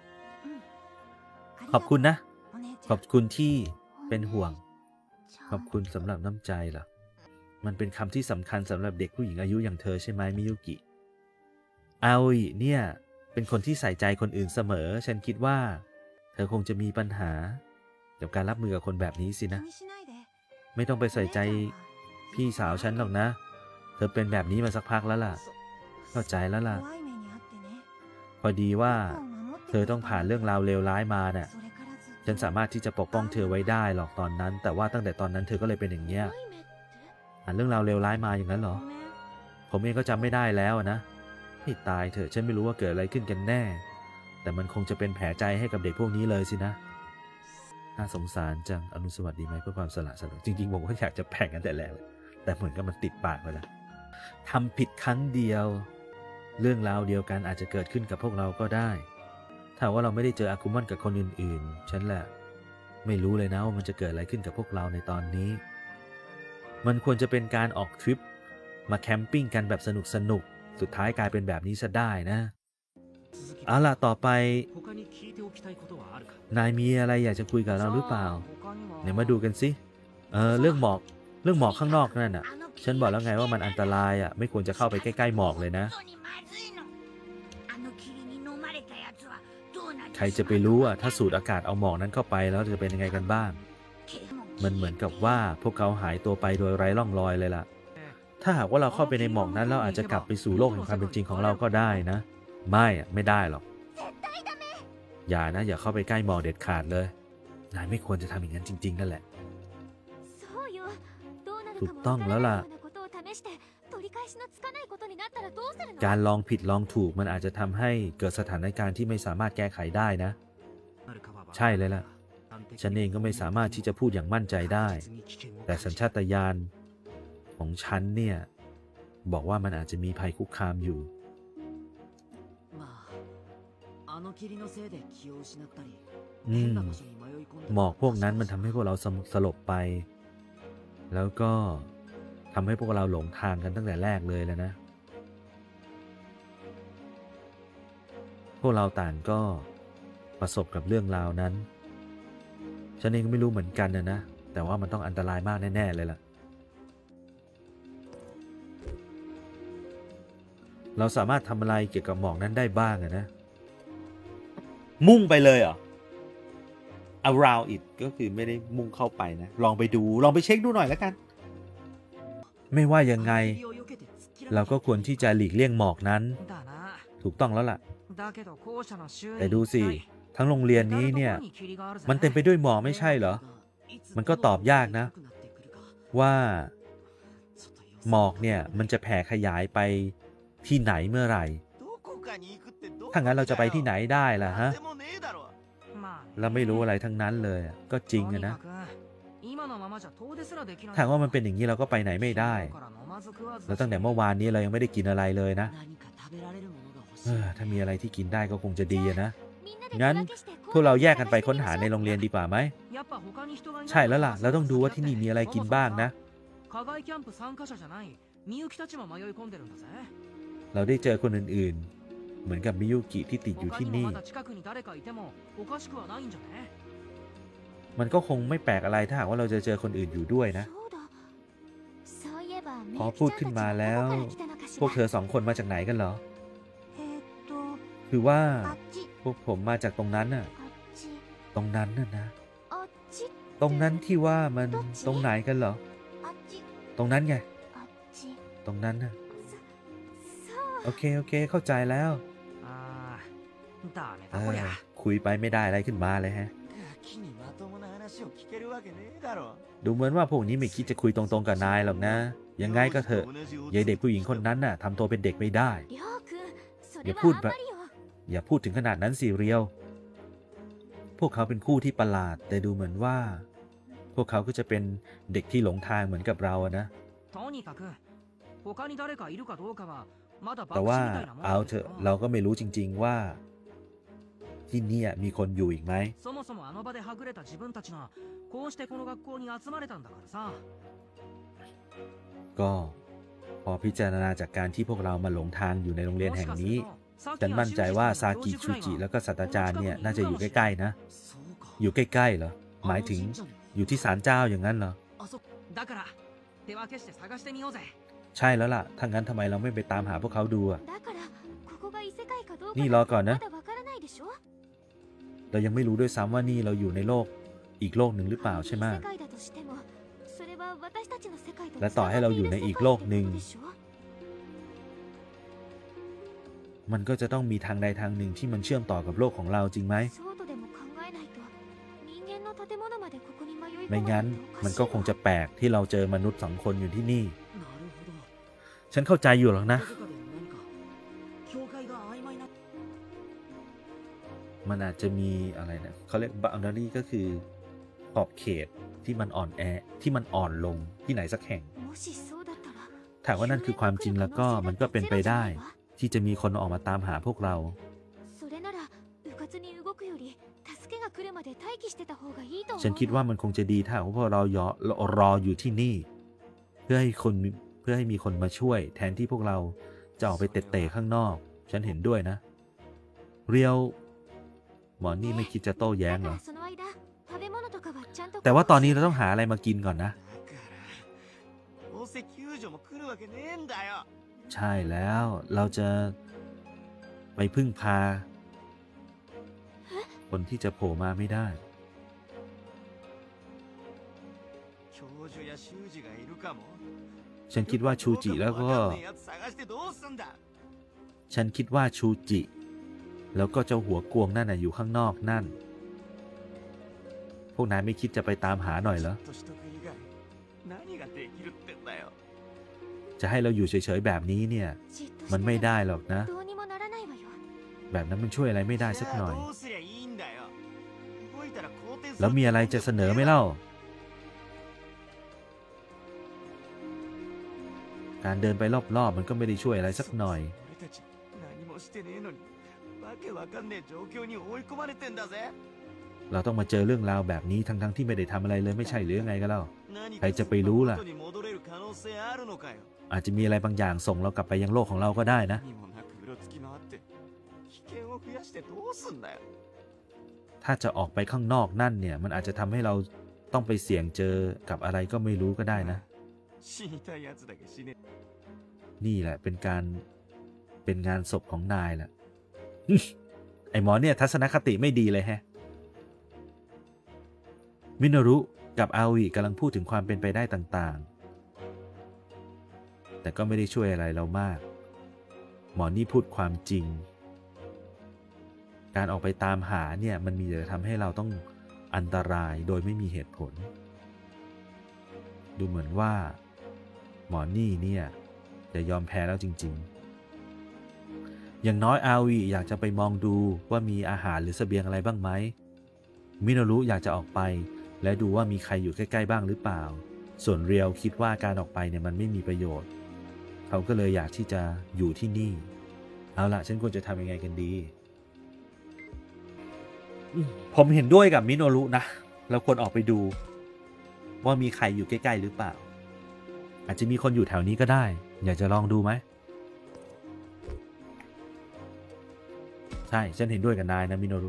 ขอบคุณนะขอบคุณที่เป็นห่วงขอบคุณสำหรับน้ำใจล่ะมันเป็นคำที่สำคัญสำหรับเด็กผู้หญิงอายุอย่างเธอใช่ไหมมิยุกิอาโอยเนี่ยเป็นคนที่ใส่ใจคนอื่นเสมอฉันคิดว่าเธอคงจะมีปัญหากับการรับมือกับคนแบบนี้สินะไม่ต้องไปใส่ใจพี่สาวฉันหรอกนะเธอเป็นแบบนี้มาสักพักแล้วล่ะเข้าใจแล้วล่ะพอดีว่าเธอต้องผ่านเรื่องราวเลวร้ายมาเนี่ยฉันสามารถที่จะปกป้องเธอไว้ได้หรอกตอนนั้นแต่ว่าตั้งแต่ตอนนั้นเธอก็เลยเป็นอย่างเงี้ยผ่านเรื่องราวเลวร้ายมาอย่างนั้นเหรอผมเองก็จำไม่ได้แล้วนะให้ตายเถอะฉันไม่รู้ว่าเกิดอะไรขึ้นกันแน่แต่มันคงจะเป็นแผลใจให้กับเด็กพวกนี้เลยสินะน่าสงสารจังอนุสวัสดีไหมเพื่อความสละสลวยจริงๆผมก็อยากจะแบ่งกันแต่แรกเลยแต่เหมือนกับมันติดปากไปแล้วทำผิดครั้งเดียวเรื่องราวเดียวกันอาจจะเกิดขึ้นกับพวกเราก็ได้ถ้าว่าเราไม่ได้เจออากุมอนกับคนอื่นๆฉันแหละไม่รู้เลยนะว่ามันจะเกิดอะไรขึ้นกับพวกเราในตอนนี้มันควรจะเป็นการออกทริปมาแคมปิ้งกันแบบสนุกสนุกสุดท้ายกลายเป็นแบบนี้ซะได้นะเอาล่ะต่อไปนายมีอะไรอยากจะคุยกับเราหรือเปล่าเดี๋ยวมาดูกันสิเออเรื่องหมอกเรื่องหมอกข้างนอกนั่นน่ะฉันบอกแล้วไงว่ามันอันตรายอ่ะไม่ควรจะเข้าไปใกล้ๆหมอกเลยนะใครจะไปรู้อ่ะถ้าสูดอากาศเอาหมอกนั้นเข้าไปแล้วจะเป็นยังไงกันบ้างมันเหมือนกับว่าพวกเขาหายตัวไปโดยไร้ร่องรอยเลยล่ะถ้าหากว่าเราเข้าไปในหมอกนั้นเราอาจจะกลับไปสู่โลกแห่งความเป็นจริงของเราก็ได้นะไม่อ่ะไม่ได้หรอกอย่านะอย่าเข้าไปใกล้หมอกเด็ดขาดเลยนายไม่ควรจะทำอย่างนั้นจริงๆนั่นแหละถูกต้องแล้วล่ะการลองผิดลองถูกมันอาจจะทำให้เกิดสถานการณ์ที่ไม่สามารถแก้ไขได้นะใช่เลยล่ะฉันเองก็ไม่สามารถที่จะพูดอย่างมั่นใจได้แต่สัญชาตญาณของฉันเนี่ยบอกว่ามันอาจจะมีภัยคุกคามอยู่อืมหมอกพวกนั้นมันทำให้พวกเราสลบไปแล้วก็ทำให้พวกเราหลงทางกันตั้งแต่แรกเลยแล้วนะพวกเราต่างก็ประสบกับเรื่องราวนั้นฉันเองก็ไม่รู้เหมือนกันนะนะแต่ว่ามันต้องอันตรายมากแน่ๆเลยล่ะเราสามารถทำอะไรเกี่ยวกับหมอกนั้นได้บ้างนะมุ่งไปเลยเหรอ around it ก็คือไม่ได้มุ่งเข้าไปนะลองไปดูลองไปเช็คดูหน่อยแล้วกันไม่ว่ายังไงเราก็ควรที่จะหลีกเลี่ยงหมอกนั้นถูกต้องแล้วล่ะแต่ดูสิทั้งโรงเรียนนี้เนี่ยมันเต็มไปด้วยหมอกไม่ใช่เหรอมันก็ตอบยากนะว่าหมอกเนี่ยมันจะแผ่ขยายไปที่ไหนเมื่อไหร่ถ้างั้นเราจะไปที่ไหนได้ล่ะฮะเราไม่รู้อะไรทั้งนั้นเลยก็จริงนะถ้าว่ามันเป็นอย่างนี้เราก็ไปไหนไม่ได้แล้วตั้งแต่เมื่อวานนี้เรายังไม่ได้กินอะไรเลยนะเออถ้ามีอะไรที่กินได้ก็คงจะดีนะงั้นพวกเราแยกกันไปค้นหาในโรงเรียนดีกว่าไหมใช่แล้วล่ะเราต้องดูว่าที่นี่มีอะไรกินบ้างนะเราได้เจอคนอื่นๆเหมือนกับมิยุกิที่ติดอยู่ที่นี่มันก็คงไม่แปลกอะไรถ้าหากว่าเราจะเจอคนอื่นอยู่ด้วยนะพอพูดขึ้นมาแล้วพวกเธอสองคนมาจากไหนกันเหรอคือว่าพวกผมมาจากตรงนั้นน่ะตรงนั้นน่ะนะตรงนั้นที่ว่ามันตรงไหนกันเหรอตรงนั้นไงตรงนั้นน่ะโอเคโอเคเข้าใจแล้วเออคุยไปไม่ได้อะไรขึ้นมาเลยฮะดูเหมือนว่าพวกนี้ไม่คิดจะคุยตรงๆกับนายหรอกนะยังไงก็เถอะยายเด็กผู้หญิงคนนั้นน่ะทำตัวเป็นเด็กไม่ได้อย่าพูดแบบอย่าพูดถึงขนาดนั้นสิเรียวพวกเขาเป็นคู่ที่ประหลาดแต่ดูเหมือนว่าพวกเขาก็จะเป็นเด็กที่หลงทางเหมือนกับเราอะนะแต่ว่าเอาเถอะเราก็ไม่รู้จริงๆว่าที่นี่มีคนอยู่อีกไหมก็พอพิจารณาจากการที่พวกเรามาหลงทางอยู่ในโรงเรียนแห่งนี้ฉันมั่นใจว่าซากิชูจิแล้วก็ศาสตราจารย์เนี่ยน่าจะอยู่ใกล้ๆนะอยู่ใกล้ๆเหรอหมายถึงอยู่ที่ศาลเจ้าอย่างนั้นเหรอใช่แล้วล่ะถ้างั้นทำไมเราไม่ไปตามหาพวกเขาดูอ่ะนี่รอก่อนนะเรายังไม่รู้ด้วยซ้ำว่านี่เราอยู่ในโลกอีกโลกหนึ่งหรือเปล่าใช่ไหมและต่อให้เราอยู่ในอีกโลกหนึ่งมันก็จะต้องมีทางใดทางหนึ่งที่มันเชื่อมต่อกับโลกของเราจริงไหมไม่งั้นมันก็คงจะแปลกที่เราเจอมนุษย์สองคนอยู่ที่นี่ฉันเข้าใจอยู่หรอกนะมันอาจจะมีอะไรนะเขาเรียก boundary ก็คือขอบเขตที่มันอ่อนแอที่มันอ่อนลงที่ไหนสักแห่งถ้าว่านั่นคือความจริงแล้วก็มันก็เป็นไปได้ที่จะมีคนออกมาตามหาพวกเราฉันคิดว่ามันคงจะดีถ้าพวกเรารอรออยู่ที่นี่เพื่อให้คนเพื่อให้มีคนมาช่วยแทนที่พวกเราจะออกไปเตะๆข้างนอกฉันเห็นด้วยนะเรียวหมอนี่ไม่คิดจะโต้แย้งเหรอแต่ว่าตอนนี้เราต้องหาอะไรมากินก่อนนะใช่แล้วเราจะไปพึ่งพาคนที่จะโผล่มาไม่ได้ฉันคิดว่าชูจิแล้วก็ฉันคิดว่าชูจิแล้วก็เจ้าหัวกวงนั่นน่ะอยู่ข้างนอกนั่นพวกนายไม่คิดจะไปตามหาหน่อยเหรอจะให้เราอยู่เฉยๆแบบนี้เนี่ยมันไม่ได้หรอกนะแบบนั้นมันช่วยอะไรไม่ได้สักหน่อยแล้วมีอะไรจะเสนอไหมเล่าการเดินไปรอบๆมันก็ไม่ได้ช่วยอะไรสักหน่อยเราต้องมาเจอเรื่องราวแบบนี้ทั้งๆที่ไม่ได้ทำอะไรเลยไม่ใช่หรือยังไงกันเล่าใครจะไปรู้ล่ะอาจจะมีอะไรบางอย่างส่งเรากลับไปยังโลกของเราก็ได้นะถ้าจะออกไปข้างนอกนั่นเนี่ยมันอาจจะทำให้เราต้องไปเสี่ยงเจอกับอะไรก็ไม่รู้ก็ได้นะนี่แหละเป็นการเป็นงานศพของนายแหละไอหมอเนี่ยทัศนคติไม่ดีเลยแฮะมินารุกับอาวิกำลังพูดถึงความเป็นไปได้ต่างๆแต่ก็ไม่ได้ช่วยอะไรเรามากหมอนี่พูดความจริงการออกไปตามหาเนี่ยมันมีแต่ทำให้เราต้องอันตรายโดยไม่มีเหตุผลดูเหมือนว่าหมอนี่เนี่ยจะยอมแพ้แล้วจริงๆอย่างน้อยอาวิอยากจะไปมองดูว่ามีอาหารหรือเสบียงอะไรบ้างไหมมินารุอยากจะออกไปและดูว่ามีใครอยู่ใกล้ๆบ้างหรือเปล่าส่วนเรียวคิดว่าการออกไปเนี่ยมันไม่มีประโยชน์เขาก็เลยอยากที่จะอยู่ที่นี่เอาล่ะฉันควรจะทำยังไงกันดีผมเห็นด้วยกับมิโนรุนะเราควรออกไปดูว่ามีใครอยู่ใกล้ๆหรือเปล่าอาจจะมีคนอยู่แถวนี้ก็ได้อยากจะลองดูไหมใช่ฉันเห็นด้วยกับนายนะมิโนรุ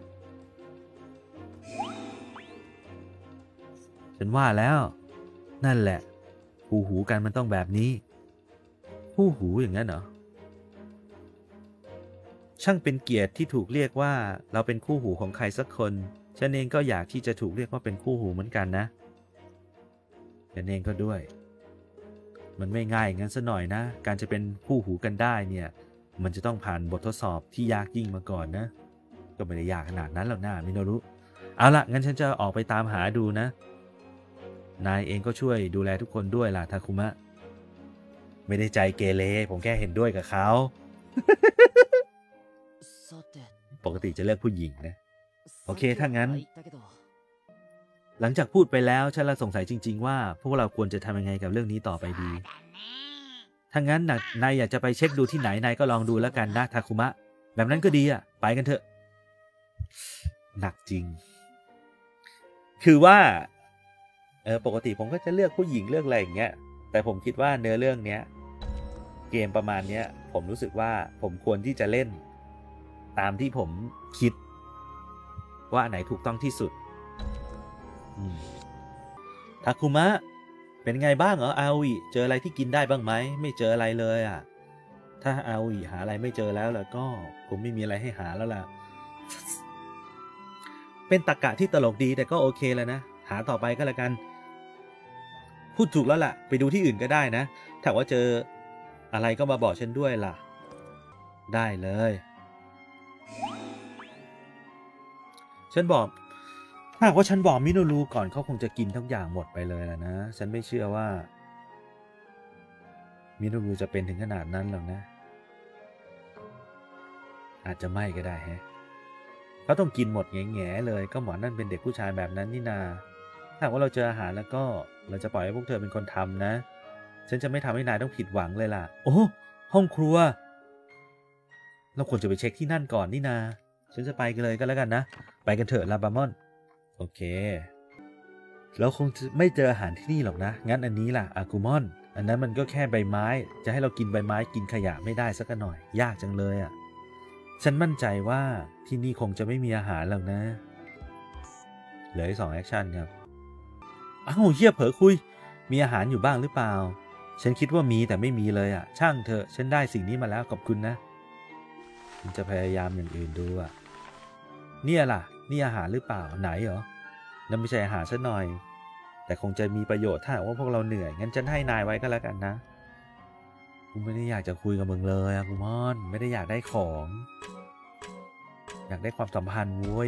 ฉันว่าแล้วนั่นแหละคู่หูกันมันต้องแบบนี้คู่หูอย่างนั้นเหรอช่างเป็นเกียรติที่ถูกเรียกว่าเราเป็นคู่หูของใครสักคนฉันเองก็อยากที่จะถูกเรียกว่าเป็นคู่หูเหมือนกันนะฉันเองก็ด้วยมันไม่ง่ายงั้นซะหน่อยนะการจะเป็นคู่หูกันได้เนี่ยมันจะต้องผ่านบททดสอบที่ยากยิ่งมาก่อนนะก็ไม่ได้ยากขนาดนั้นหรอกนะมิโนรุเอาละงั้นฉันจะออกไปตามหาดูนะนายเองก็ช่วยดูแลทุกคนด้วยล่ะทาคุมะไม่ได้ใจเกเรผมแค่เห็นด้วยกับเขา ปกติจะเลือกผู้หญิงนะโอเคถ้างั้นหลังจากพูดไปแล้วฉันละสงสัยจริงๆว่าพวกเราควรจะทำยังไงกับเรื่องนี้ต่อไปดีถ้างั้นนะนายอยากจะไปเช็คดูที่ไหนนายก็ลองดูแล้วกันนะทาคุมะแบบนั้นก็ดีอ่ะไปกันเถอะหนักจริงคือว่าเออปกติผมก็จะเลือกผู้หญิงเลือกอะไรอย่างเงี้ยแต่ผมคิดว่าเนื้อเรื่องเนี้ยเกมประมาณเนี้ยผมรู้สึกว่าผมควรที่จะเล่นตามที่ผมคิดว่าอันไหนถูกต้องที่สุดทาคุมะเป็นไงบ้างเหรออาวิเจออะไรที่กินได้บ้างไหมไม่เจออะไรเลยอ่ะถ้าอาวิหาอะไรไม่เจอแล้วแล้วก็ผมไม่มีอะไรให้หาแล้วล่ะเป็นตรรกะที่ตลกดีแต่ก็โอเคแล้วนะหาต่อไปก็แล้วกันพูดถูกแล้วล่ะไปดูที่อื่นก็ได้นะถ้าว่าเจออะไรก็มาบอกฉันด้วยล่ะได้เลยฉันบอกหากว่าฉันบอกมิโนรุก่อนเขาคงจะกินทุกอย่างหมดไปเลยแล้วนะฉันไม่เชื่อว่ามิโนรุจะเป็นถึงขนาดนั้นหรอกนะอาจจะไม่ก็ได้แฮะเขาต้องกินหมดแง่ๆเลยก็หมอนั่นเป็นเด็กผู้ชายแบบนั้นนี่นาหากว่าเราเจออาหารแล้วก็เราจะปล่อยให้พวกเธอเป็นคนทำนะฉันจะไม่ทำให้นายต้องผิดหวังเลยล่ะโอ้ห้องครัวเราควรจะไปเช็คที่นั่นก่อนนี่นาฉันจะไปกันเลยก็แล้วกันนะไปกันเถอะลาบามอนโอเคเราคงจะไม่เจออาหารที่นี่หรอกนะงั้นอันนี้ล่ะอากุมอนอันนั้นมันก็แค่ใบไม้จะให้เรากินใบไม้กินขยะไม่ได้สักหน่อยยากจังเลยอ่ะฉันมั่นใจว่าที่นี่คงจะไม่มีอาหารหรอกนะเหลืออีกสองแอคชั่นครับอ้าวเหี้ยเผลอคุยมีอาหารอยู่บ้างหรือเปล่าฉันคิดว่ามีแต่ไม่มีเลยอ่ะช่างเถอะฉันได้สิ่งนี้มาแล้วขอบคุณนะฉันจะพยายามอย่างอื่นดูอ่ะเนี่ยล่ะนี่อาหารหรือเปล่าไหนเหรอนั่นไม่ใช่อาหารซะหน่อยแต่คงจะมีประโยชน์ถ้าว่าพวกเราเหนื่อยงั้นฉันให้นายไว้ก็แล้วกันนะกูไม่ได้อยากจะคุยกับมึงเลยอะกูมอนไม่ได้อยากได้ของอยากได้ความสัมพันธ์เว้ย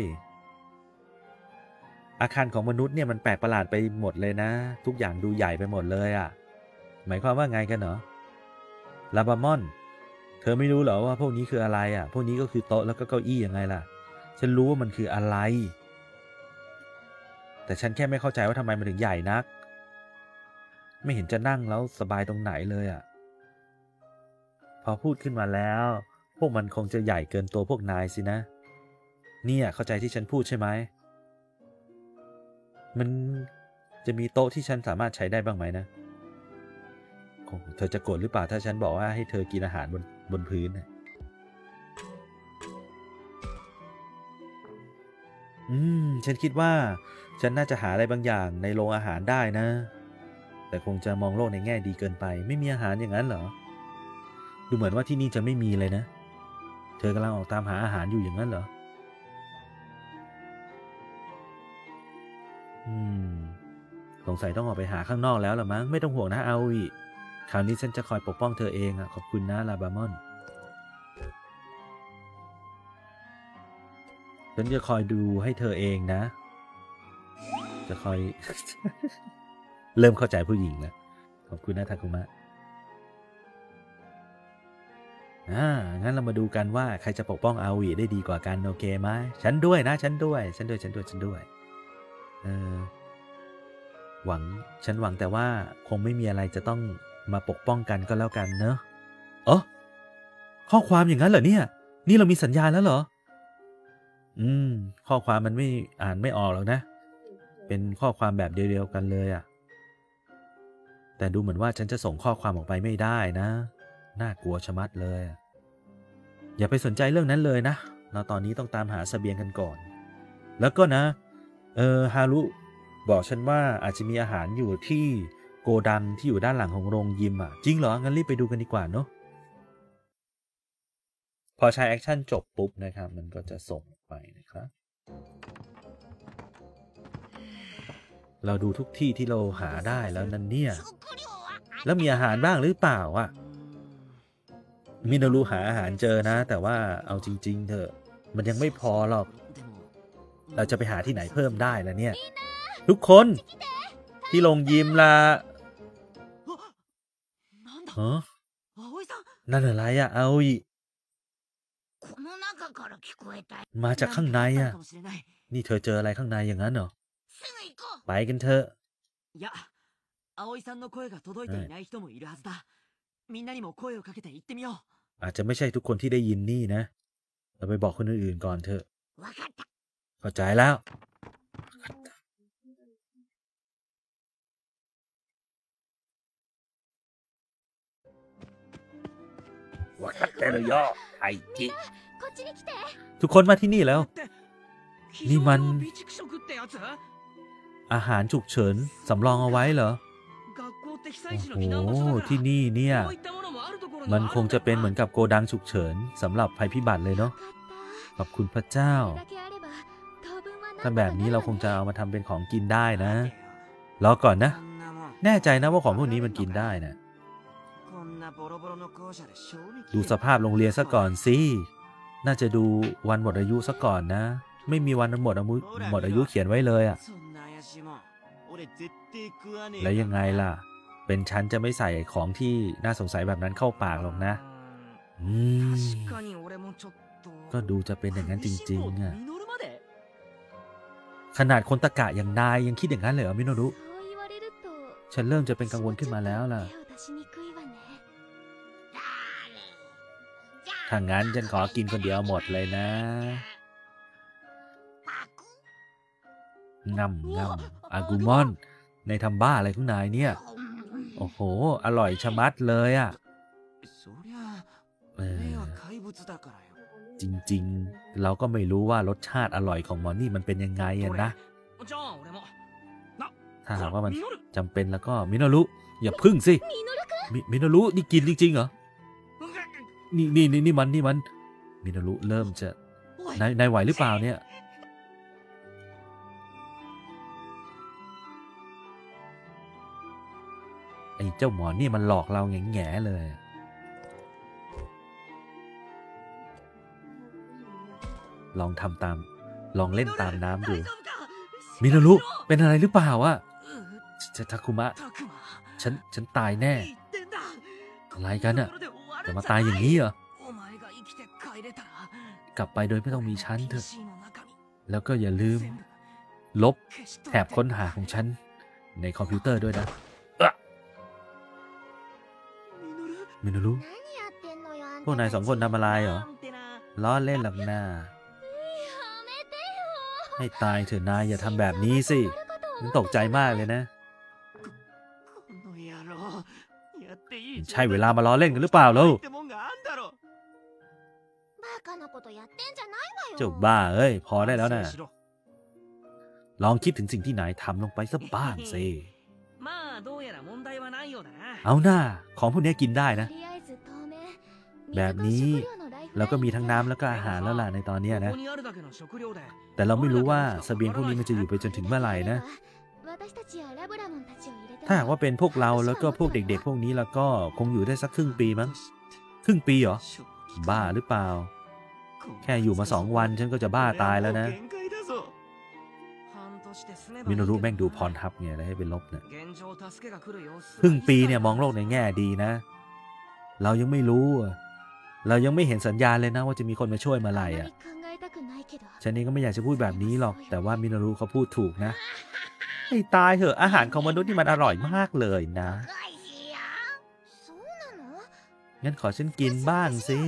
อาคารของมนุษย์เนี่ยมันแปลกประหลาดไปหมดเลยนะทุกอย่างดูใหญ่ไปหมดเลยอะหมายความว่าไงกันเหรอลาบามอนเธอไม่รู้เหรอว่าพวกนี้คืออะไรอะพวกนี้ก็คือโต๊ะแล้วก็เก้าอี้ยังไงล่ะฉันรู้ว่ามันคืออะไรแต่ฉันแค่ไม่เข้าใจว่าทำไมมันถึงใหญ่นักไม่เห็นจะนั่งแล้วสบายตรงไหนเลยอ่ะพอพูดขึ้นมาแล้วพวกมันคงจะใหญ่เกินตัวพวกนายสินะเนี่ยเข้าใจที่ฉันพูดใช่ไหมมันจะมีโต๊ะที่ฉันสามารถใช้ได้บ้างไหมนะเธอจะโกรธหรือเปล่าถ้าฉันบอกว่าให้เธอกินอาหารบนบนพื้นนะอืมฉันคิดว่าฉันน่าจะหาอะไรบางอย่างในโรงอาหารได้นะแต่คงจะมองโลกในแง่ดีเกินไปไม่มีอาหารอย่างนั้นเหรอดูเหมือนว่าที่นี่จะไม่มีเลยนะเธอกำลังออกตามหาอาหารอยู่อย่างนั้นเหรออืมสงสัยต้องออกไปหาข้างนอกแล้วล่ะมั้งไม่ต้องห่วงนะอาวิคราวนี้ฉันจะคอยปกป้องเธอเองอ่ะขอบคุณนะลาบามอนฉันจะคอยดูให้เธอเองนะจะคอย เริ่มเข้าใจผู้หญิงแล้วขอบคุณนะทาคุมะอ่างั้นเรามาดูกันว่าใครจะปกป้องอาวิได้ดีกว่ากันโอเคไหมฉันด้วยนะฉันด้วยฉันด้วยฉันด้วยฉันด้วยเออหวังฉันหวังแต่ว่าคงไม่มีอะไรจะต้องมาปกป้องกันก็แล้วกันเนอะอ๋อข้อความอย่างนั้นเหรอเนี่ยนี่เรามีสัญญาณแล้วเหรออืมข้อความมันไม่อ่านไม่ออกหรอกนะเป็นข้อความแบบเดียวๆกันเลยอ่ะแต่ดูเหมือนว่าฉันจะส่งข้อความออกไปไม่ได้นะน่ากลัวชะมัดเลยอย่าไปสนใจเรื่องนั้นเลยนะเราตอนนี้ต้องตามหาเสบียงกันก่อนแล้วก็นะเออฮารุบอกฉันว่าอาจจะมีอาหารอยู่ที่โกดังที่อยู่ด้านหลังของโรงยิมอ่ะจริงเหรองั้นรีบไปดูกันดีกว่าเนาะพอใช้แอคชั่นจบปุ๊บนะครับมันก็จะส่งไปนะครับเราดูทุกที่ที่เราหาได้แล้วนั่นเนี่ยแล้วมีอาหารบ้างหรือเปล่าอ่ะมินารุหาอาหารเจอนะแต่ว่าเอาจริงๆเถอะมันยังไม่พอหรอกเราจะไปหาที่ไหนเพิ่มได้แล้วเนี่ยทุกคนที่โรงยิมละฮะนั่นอะไรอะเอาอีมาจากข้างในอะนี่เธอเจออะไรข้างในอย่างนั้นเหรอไปกันเถอะอาจจะไม่ใช่ทุกคนที่ได้ยินนี่นะเราไปบอกคนอื่นๆก่อนเถอะเข้าใจแล้วわかってるよไอจิทุกคนมาที่นี่แล้วนี่มันอาหารฉุกเฉินสำรองเอาไว้เหรอโอ้โหที่นี่เนี่ยมันคงจะเป็นเหมือนกับโกดังฉุกเฉินสำหรับภัยพิบัติเลยเนาะขอบคุณพระเจ้าถ้าแบบนี้เราคงจะเอามาทำเป็นของกินได้นะรอก่อนนะแน่ใจนะว่าของพวกนี้มันกินได้นะดูสภาพโรงเรียนซะก่อนสิน่าจะดูวันหมดอายุซะก่อนนะไม่มีวันหมดอายุหมดอายุเขียนไว้เลยอะแล้วยังไงล่ะเป็นฉันจะไม่ใส่ของที่น่าสงสัยแบบนั้นเข้าปากหรอกนะอืมก็ดูจะเป็นอย่างนั้นจริงๆอะขนาดคนตะกะอย่างนายยังคิดอย่างนั้นเลยเหรอมิโนรุฉันเริ่มจะเป็นกังวลขึ้นมาแล้วล่ะถ้างั้นฉันขอกินคนเดียวหมดเลยนะง่ำง่ำอากูมอนในทำบ้าอะไรของนายเนี่ยโอ้โหอร่อยชะมัดเลยอ่ะเออจริงๆเราก็ไม่รู้ว่ารสชาติอร่อยของมอนนี่มันเป็นยังไงอะนะถ้าหากว่ามันจำเป็นแล้วก็มิโนรุอย่าพึ่งสิมิโนรุนี่กินจริงๆเหรอนี่นี่นี่นี่มันนี่มันมินารุเริ่มจะนายนายไหวหรือเปล่าเนี่ยไอ้เจ้าหมอนี่มันหลอกเราแง่ๆเลยลองทำตามลองเล่นตามน้ำดูมินารุเป็นอะไรหรือเปล่าอะจะทาคุมะฉันฉันตายแน่อะไรกันอะจะมาตายอย่างนี้เหรอกลับไปโดยไม่ต้องมีฉันเถอะแล้วก็อย่าลืมลบแถบค้นหาของฉันในคอมพิวเตอร์ด้วยนะมินารุพวกนายสองคนทำอะไรเหรอล้อเล่นหลักหน้าให้ตายเถอะนายอย่าทำแบบนี้สิฉันตกใจมากเลยนะใช่เวลามาล้อเล่นกันหรือเปล่าลูกเจ้าบ้าเอ้ยพอได้แล้วนะลองคิดถึงสิ่งที่นายทำลงไปสักบ้างสิเอาหน้าของพวกนี้กินได้นะแบบนี้เราก็มีทั้งน้ำแล้วก็อาหารแล้วล่ะในตอนนี้นะแต่เราไม่รู้ว่าเสบียงพวกนี้มันจะอยู่ไปจนถึงเมื่อไหร่นะถ้าหากว่าเป็นพวกเราแล้วก็พวกเด็กๆพวกนี้แล้วก็คงอยู่ได้สักครึ่งปีมั้งครึ่งปีเหรอบ้าหรือเปล่าแค่อยู่มาสองวันฉันก็จะบ้าตายแล้วนะมิโนรุแม่งดูพรทับไงอะไรให้เป็นลบเนี่ยครึ่งปีเนี่ยมองโลกในแง่ดีนะเรายังไม่รู้เรายังไม่เห็นสัญญาณเลยนะว่าจะมีคนมาช่วยเมื่อไหร่อ่ะฉันเองก็ไม่อยากจะพูดแบบนี้หรอกแต่ว่ามิโนรุเขาพูดถูกนะให้ตายเถอะอาหารของมนุษย์นี่มันอร่อยมากเลยนะงั้นขอฉันกินบ้างสิ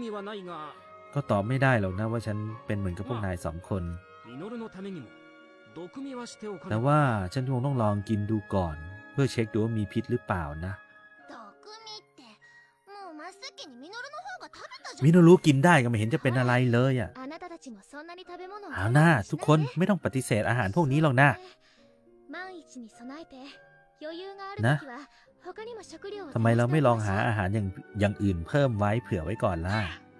ก็ตอบไม่ได้หรอกนะว่าฉันเป็นเหมือนกับพวกนายสองคนแต่ว่าฉันคงต้องลองกินดูก่อนเพื่อเช็คดูว่ามีพิษหรือเปล่านะมิโนรุกินได้ก็ไม่เห็นจะเป็นอะไรเลยอ่ะเอาหน้าทุกคนไม่ต้องปฏิเสธอาหารพวกนี้หรอกนะนะทำไมเราไม่ลองหาอาหารอย่างอย่างอื่นเพิ่มไว้เผื่อไว้ก่อนล่ะ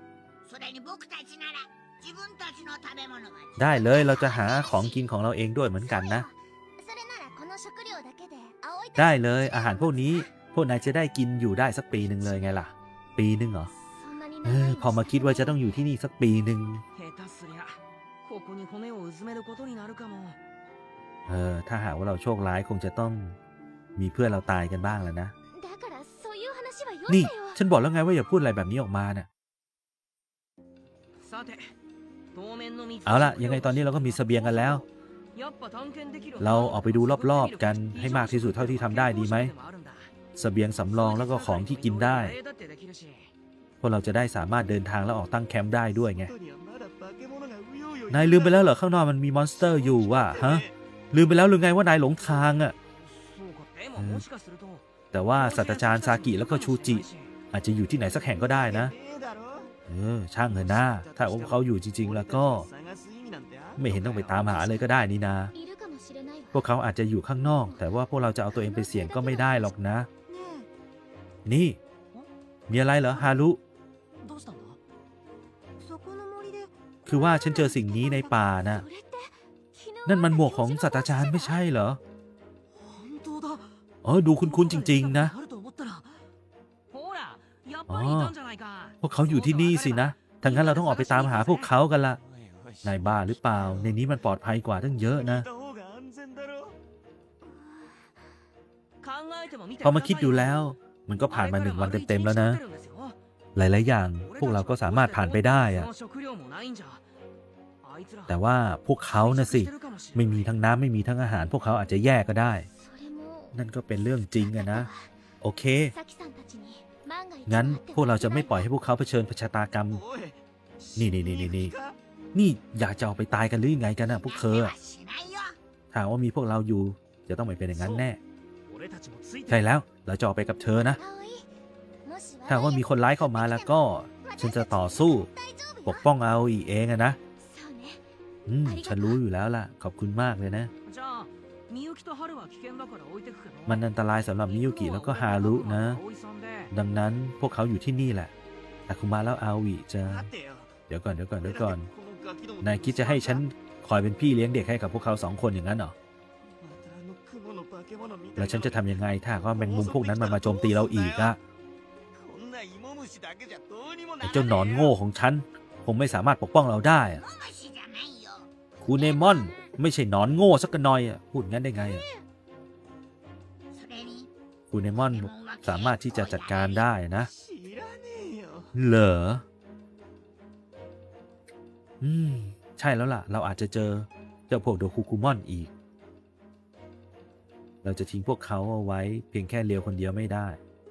ได้เลยเราจะหาของกินของเราเองด้วยเหมือนกันนะได้เลยอาหารพวกนี้พวกนายจะได้กินอยู่ได้สักปีหนึ่งเลยไงล่ะปีหนึ่งเหรอเออพอมาคิดว่าจะต้องอยู่ที่นี่สักปีหนึ่งเออถ้าหากว่าเราโชคร้ายคงจะต้องมีเพื่อนเราตายกันบ้างแล้วนะนี่ฉันบอกแล้วไงว่าอย่าพูดอะไรแบบนี้ออกมาเนี่ยเอาล่ะยังไงตอนนี้เราก็มีเสบียงกันแล้วเราออกไปดูรอบๆกันให้มากที่สุดเท่าที่ทำได้ดีไหมเสบียงสำรองแล้วก็ของที่กินได้พวกเราจะได้สามารถเดินทางแล้วออกตั้งแคมป์ได้ด้วยไงนายลืมไปแล้วเหรอข้างนอกมันมีมอนสเตอร์อยู่ว่ะฮะลืมไปแล้วหรือไงว่านายหลงทางอ่ะแต่ว่าศาสตราจารย์ซากิแล้วก็ชูจิอาจจะอยู่ที่ไหนสักแห่งก็ได้นะเออช่างเถอะนะถ้าว่าเขาอยู่จริงๆแล้วก็ไม่เห็นต้องไปตามหาเลยก็ได้นี่นาพวกเขาอาจจะอยู่ข้างนอกแต่ว่าพวกเราจะเอาตัวเองไปเสี่ยงก็ไม่ได้หรอกนะนี่มีอะไรเหรอฮารุคือว่าฉันเจอสิ่งนี้ในป่านะนั่นมันหมวกของศาสตราจารย์ไม่ใช่เหรอเออดูคุ้นๆจริงๆนะอ๋อพวกเขาอยู่ที่นี่สินะถ้างั้นเราต้องออกไปตามหาพวกเขากันละนายบ้าหรือเปล่าในนี้มันปลอดภัยกว่าตั้งเยอะนะพอมาคิดดูแล้วมันก็ผ่านมาหนึ่งวันเต็มๆแล้วนะหลายๆอย่างพวกเราก็สามารถผ่านไปได้อะแต่ว่าพวกเขาน่ะสิไม่มีทั้งน้ำไม่มีทั้งอาหารพวกเขาอาจจะแย่ก็ได้นั่นก็เป็นเรื่องจริงอะนะโอเคงั้นพวกเราจะไม่ปล่อยให้พวกเขาเผชิญชะตากรรมนี่นี่นี่นี่นี่นี่อยากจะเอาไปตายกันหรือยังไงกันนะพวกเธอถ้าว่ามีพวกเราอยู่จะต้องไม่เป็นอย่างนั้นแน่ใช่แล้วเราจะออกไปกับเธอนะถ้าว่ามีคนร้ายเข้ามาแล้วก็ฉันจะต่อสู้ปกป้องเอาอีเองอะนะอืมฉันรู้อยู่แล้วล่ะขอบคุณมากเลยนะมันอันตรายสำหรับมิยุกิแล้วก็ฮารุนะดังนั้นพวกเขาอยู่ที่นี่แหละแต่คุมาแล้วอาวิจะเดี๋ยวก่อนเดี๋ยวก่อนเดี๋ยวก่อนนายคิดจะให้ฉันคอยเป็นพี่เลี้ยงเด็กให้กับพวกเขาสองคนอย่างนั้นเหรอแล้วฉันจะทำยังไงถ้าว่าแมงมุมพวกนั้นมันมาโจมตีเราอีกอะไอ้เจ้าหนอนโง่ของฉันคงไม่สามารถปกป้องเราได้คูเนมอนไม่ใช่หนอนโง่สักหน่อยอ่ะพูดงั้นได้ไงคูเนมอนสามารถที่จะจัดการได้นะเหรออืมใช่แล้วล่ะเราอาจจะเจอเจ้าพวกโดคุคุมอนอีกเราจะทิ้งพวกเขาเอาไว้เพียงแค่เลียวคนเดียวไม่ได้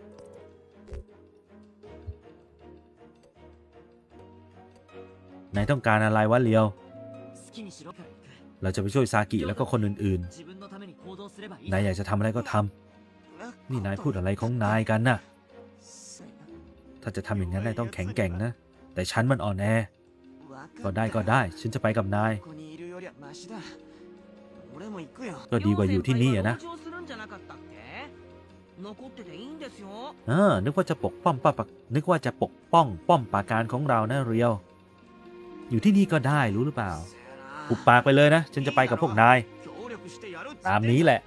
นายต้องการอะไรวะเลียวเราจะไปช่วยซากิแล้วก็คนอื่นๆนายอยากจะทำอะไรก็ทำนี่นายพูดอะไรของนายกันน่ะถ้าจะทำอย่างนั้นนายต้องแข็งแกร่งนะแต่ฉันมันอ่อนแอก็ได้ก็ได้ฉันจะไปกับนายก็ดีกว่าอยู่ที่นี่อะนะเออนึกว่าจะปกป้องป้าปักนึกว่าจะปกป้องป้อมปราการของเรานะเรียวอยู่ที่นี่ก็ได้รู้หรือเปล่าปุบปากไปเลยนะฉันจะไปกับพวกนายตามนี้แหละ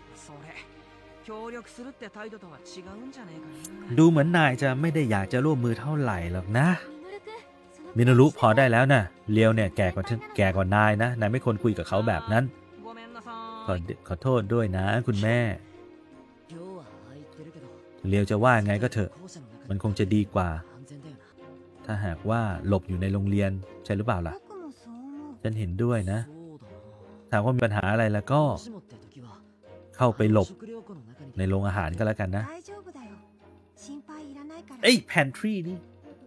ดูเหมือนนายจะไม่ได้อยากจะร่วมมือเท่าไหร่หรอกนะมิโนรุพอได้แล้วนะเลียวเนี่ยแก่กว่าแก่กว่านายนะนายไม่ควรคุยกับเขาแบบนั้นขอขอโทษด้วยนะคุณแม่เลียวจะว่าไงก็เถอะมันคงจะดีกว่าถ้าหากว่าหลบอยู่ในโรงเรียนใช่หรือเปล่าล่ะฉันเห็นด้วยนะถ้าว่ามีปัญหาอะไรแล้วก็เข้าไปหลบในโรงอาหารก็แล้วกันนะเอ้ยแพนทรีนี่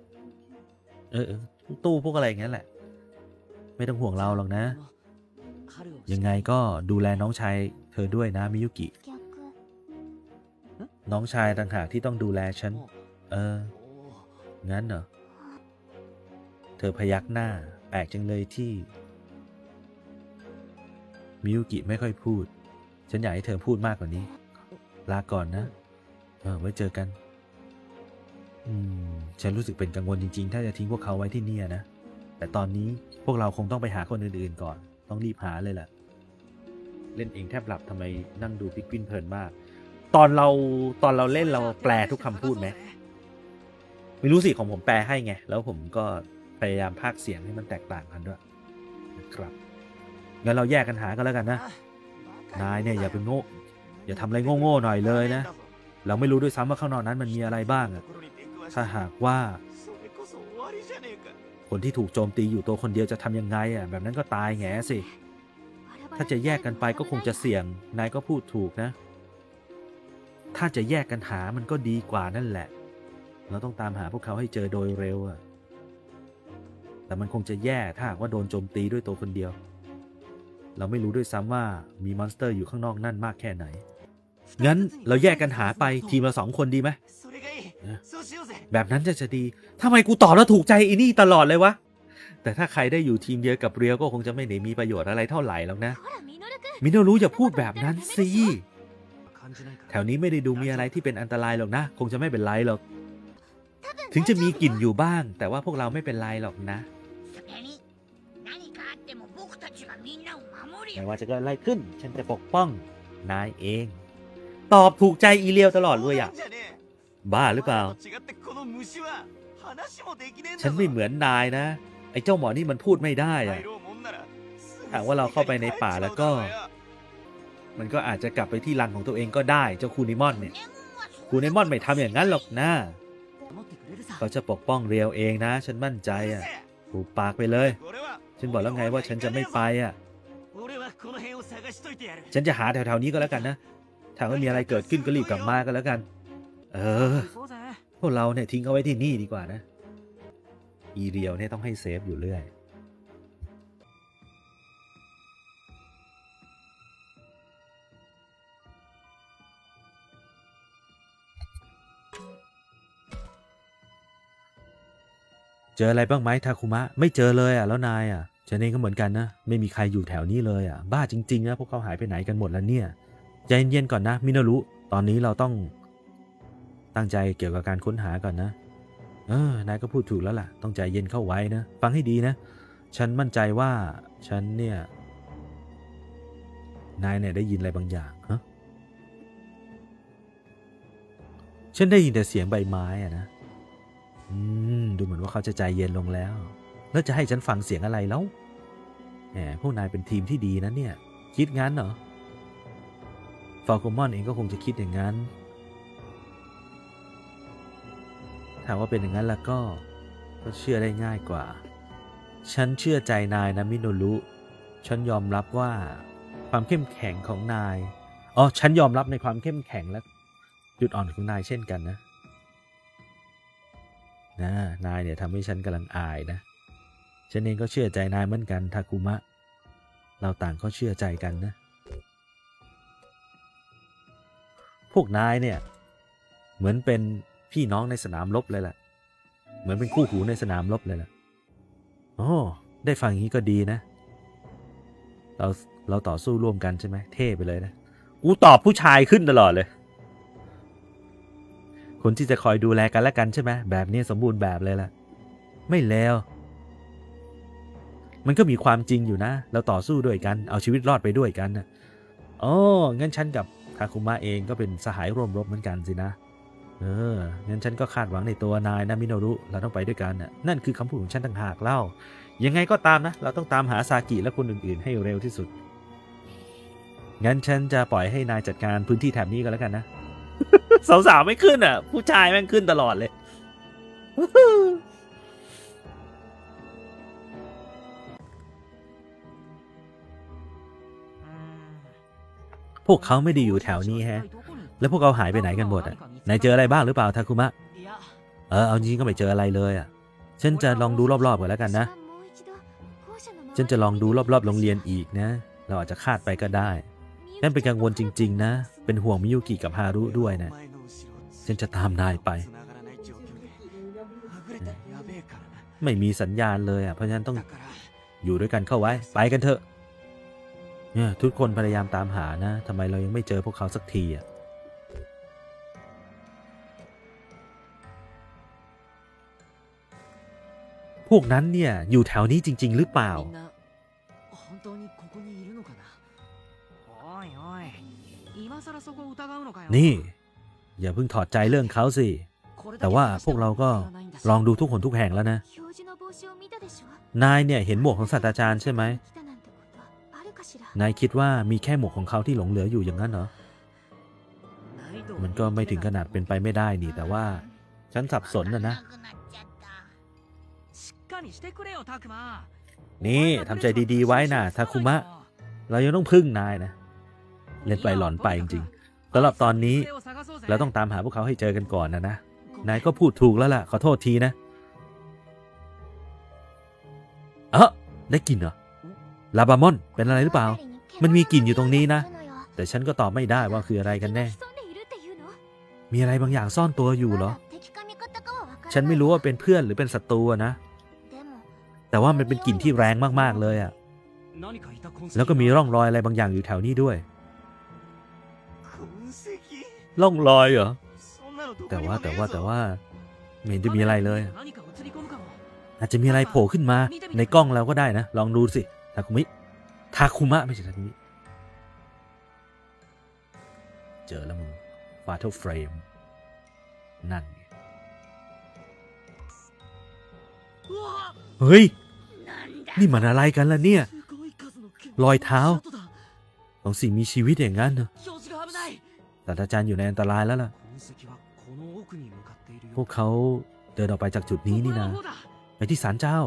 เออตู้พวกอะไรอย่างนั้นแหละไม่ต้องห่วงเราหรอกนะยังไงก็ดูแลน้องชายเธอด้วยนะมิยุกิน้องชายต่างหากที่ต้องดูแลฉันเอองั้นเหรอเธอพยักหน้าแปลกจังเลยที่มิยุกิไม่ค่อยพูดฉันอยากให้เธอพูดมากกว่านี้ลาก่อนนะเออไว้เจอกันอืมฉันรู้สึกเป็นกังวลจริงๆถ้าจะทิ้งพวกเขาไว้ที่นี่นะแต่ตอนนี้พวกเราคงต้องไปหาคนอื่นๆก่อนต้องรีบหาเลยแหละเล่นเองแทบหลับทำไมนั่งดูพิกวินเพลินมากตอนเราตอนเราเล่นเราแปลทุกคำพูดไหมไม่รู้สิของผมแปลให้ไงแล้วผมก็พยายามพากย์เสียงให้มันแตกต่างกันด้วยนะครับงั้นเราแยกกันหากันแล้วกันนะนายเนี่ยอย่าไปโง่อย่าทำอะไรโง่ๆหน่อยเลยนะเราไม่รู้ด้วยซ้ำว่าข้างนอกนั้นมันมีอะไรบ้างอะถ้าหากว่าคนที่ถูกโจมตีอยู่ตัวคนเดียวจะทำยังไงอ่ะแบบนั้นก็ตายแง่สิถ้าจะแยกกันไปก็คงจะเสี่ยงนายก็พูดถูกนะถ้าจะแยกกันหามันก็ดีกว่านั่นแหละเราต้องตามหาพวกเขาให้เจอโดยเร็วอ่ะแต่มันคงจะแย่ถ้าหากว่าโดนโจมตีด้วยตัวคนเดียวเราไม่รู้ด้วยซ้ำว่ามีมอนสเตอร์อยู่ข้างนอกนั่นมากแค่ไหนงั้นเราแยกกันหาไปทีมละสองคนดีไหมแบบนั้นจะจะดีทำไมกูตอบแล้วถูกใจอีนี่ตลอดเลยวะแต่ถ้าใครได้อยู่ทีมเดียวกับเรียวก็คงจะไม่ได้มีประโยชน์อะไรเท่าไหร่หรอกนะมิโนรุอย่าพูดแบบนั้นสิแถวนี้ไม่ได้ดูมีอะไรที่เป็นอันตรายหรอกนะคงจะไม่เป็นไรหรอกถึงจะมีกลิ่นอยู่บ้างแต่ว่าพวกเราไม่เป็นไรหรอกนะไม่ว่าจะเกิดอะไรขึ้นฉันจะปกป้องนายเองตอบถูกใจอีเลียวตลอดเลยอ่ะบ้าหรือเปล่าฉันไม่เหมือนนายนะไอ้เจ้าหมอนี่มันพูดไม่ได้อ่ะหากว่าเราเข้าไปในป่าแล้วก็มันก็อาจจะกลับไปที่รังของตัวเองก็ได้เจ้าคูนิมอนเนี่ยคูนิมอนไม่ทำอย่างนั้นหรอกนะเขาจะปกป้องเรียวเองนะฉันมั่นใจอ่ะหูปากไปเลยฉันบอกแล้วไงว่าฉันจะไม่ไปอ่ะฉันจะหาแถวๆนี้ก็แล้วกันนะถ้าว่ามีอะไรเกิดขึ้นก็รีบกลับมาก็แล้วกันเออพวกเราเนี่ยทิ้งเอาไว้ที่นี่ดีกว่านะอีเรียวเนี่ยต้องให้เซฟอยู่เรื่อยเจออะไรบ้างไหมทาคุมะไม่เจอเลยอ่ะแล้วนายอ่ะฉันเองก็เหมือนกันนะไม่มีใครอยู่แถวนี้เลยอ่ะบ้าจริงๆนะพวกเขาหายไปไหนกันหมดแล้วเนี่ยใจเย็นๆก่อนนะมิโนรุตอนนี้เราต้องตั้งใจเกี่ยวกับการค้นหาก่อนนะเออนายก็พูดถูกแล้วล่ะต้องใจเย็นเข้าไว้นะฟังให้ดีนะฉันมั่นใจว่าฉันเนี่ยนายเนี่ยได้ยินอะไรบางอย่างฮะฉันได้ยินแต่เสียงใบไม้อะนะอืมดูเหมือนว่าเขาจะใจเย็นลงแล้วแล้วจะให้ฉันฟังเสียงอะไรแล้วแหมพวกนายเป็นทีมที่ดีนะเนี่ยคิดงั้นเหรอฟาโกมอนเองก็คงจะคิดอย่างนั้นถ้าว่าเป็นอย่างนั้นแล้วก็ก็เชื่อได้ง่ายกว่าฉันเชื่อใจนายนะมิโนรุฉันยอมรับว่าความเข้มแข็งของนายอ๋อฉันยอมรับในความเข้มแข็งและจุดอ่อนของนายเช่นกันนะนะนายเนี่ยทำให้ฉันกำลังอายนะฉันเองก็เชื่อใจนายเหมือนกันทาคุมะเราต่างก็เชื่อใจกันนะพวกนายเนี่ยเหมือนเป็นพี่น้องในสนามรบเลยแหละเหมือนเป็นคู่หูในสนามรบเลยแหละโอ้ได้ฟังอย่างนี้ก็ดีนะเราเราต่อสู้ร่วมกันใช่ไหมเท่ไปเลยนะกูตอบผู้ชายขึ้นตลอดเลยคนที่จะคอยดูแลกันและกันใช่ไหมแบบนี้สมบูรณ์แบบเลยล่ะไม่แล้วมันก็มีความจริงอยู่นะเราต่อสู้ด้วยกันเอาชีวิตรอดไปด้วยกันนะอ๋องั้นฉันกับทาคุมะเองก็เป็นสหายร่วมรบเหมือนกันสินะเอองั้นฉันก็คาดหวังในตัวนายนะมิโนรุเราต้องไปด้วยกันน่ะนั่นคือคำพูดของฉันต่างหากเล่ายังไงก็ตามนะเราต้องตามหาซากิและคนอื่นๆให้เร็วที่สุดงั้นฉันจะปล่อยให้นายจัดการพื้นที่แถบนี้ก็แล้วกันนะ สาวๆไม่ขึ้นอ่ะผู้ชายแม่งขึ้นตลอดเลย พวกเขาไม่ได้อยู่แถวนี้แฮะแล้วพวกเขาหายไปไหนกันหมดอ่ะนายเจออะไรบ้างหรือเปล่าทาคุมะเออเอาจริงก็ไม่เจออะไรเลยอ่ะฉันจะลองดูรอบๆก่อนแล้วกันนะฉันจะลองดูรอบๆโรงเรียนอีกนะเราอาจจะคาดไปก็ได้ฉันเป็นกังวลจริงๆนะเป็นห่วงมิยุกิกับฮารุด้วยนะฉันจะตามนายไปไม่มีสัญญาณเลยอ่ะเพราะฉะนั้นต้องอยู่ด้วยกันเข้าไว้ไปกันเถอะเนี่ยทุกคนพยายามตามหานะทำไมเรายังไม่เจอพวกเขาสักทีอ่ะพวกนั้นเนี่ยอยู่แถวนี้จริงๆหรือเปล่านี่อย่าเพิ่งถอดใจเรื่องเขาสิแต่ว่าพวกเราก็ลองดูทุกคนทุกแห่งแล้วนะนายเนี่ยเห็นหมวกของศาสตราจารย์ใช่ไหมนายคิดว่ามีแค่หมวกของเขาที่หลงเหลืออยู่อย่างนั้นเหรอมันก็ไม่ถึงขนาดเป็นไปไม่ได้นี่แต่ว่าฉันสับสนนะนะนี่ทำใจดีๆไว้นะทาคุมะเรายังต้องพึ่งนายนะเล่นไปหลอนไปจริงๆสำหรับตอนนี้เราต้องตามหาพวกเขาให้เจอกันก่อนนะนะนายก็พูดถูกแล้วล่ะขอโทษทีนะเอ๊ะได้กลิ่นเหรอลาบามอนเป็นอะไรหรือเปล่ามันมีกลิ่นอยู่ตรงนี้นะแต่ฉันก็ตอบไม่ได้ว่าคืออะไรกันแน่มีอะไรบางอย่างซ่อนตัวอยู่เหรอฉันไม่รู้ว่าเป็นเพื่อนหรือเป็นศัตรูนะแต่ว่ามันเป็นกลิ่นที่แรงมากๆเลยอ่ะแล้วก็มีร่องรอยอะไรบางอย่างอยู่แถวนี้ด้วยร่องรอยเหรอแต่ว่าแต่ว่าแต่ว่าไม่เห็นจะมีอะไรเลยอาจจะมีอะไรโผล่ขึ้นมาในกล้องเราก็ได้นะลองดูสิทาคุมิทาคุมะไม่ใช่ทาคุมิเจอแล้วมึง Fatal Frame นั่นเฮ้ยนี่มันอะไรกันล่ะเนี่ยรอยเท้าของสิ่งมีชีวิตอย่างนั้นเหรอศาสตราจารย์อยู่ในอันตรายแล้วล่ะพวกเขาเดินออกไปจากจุดนี้นี่นะไปที่ศาลเจ้า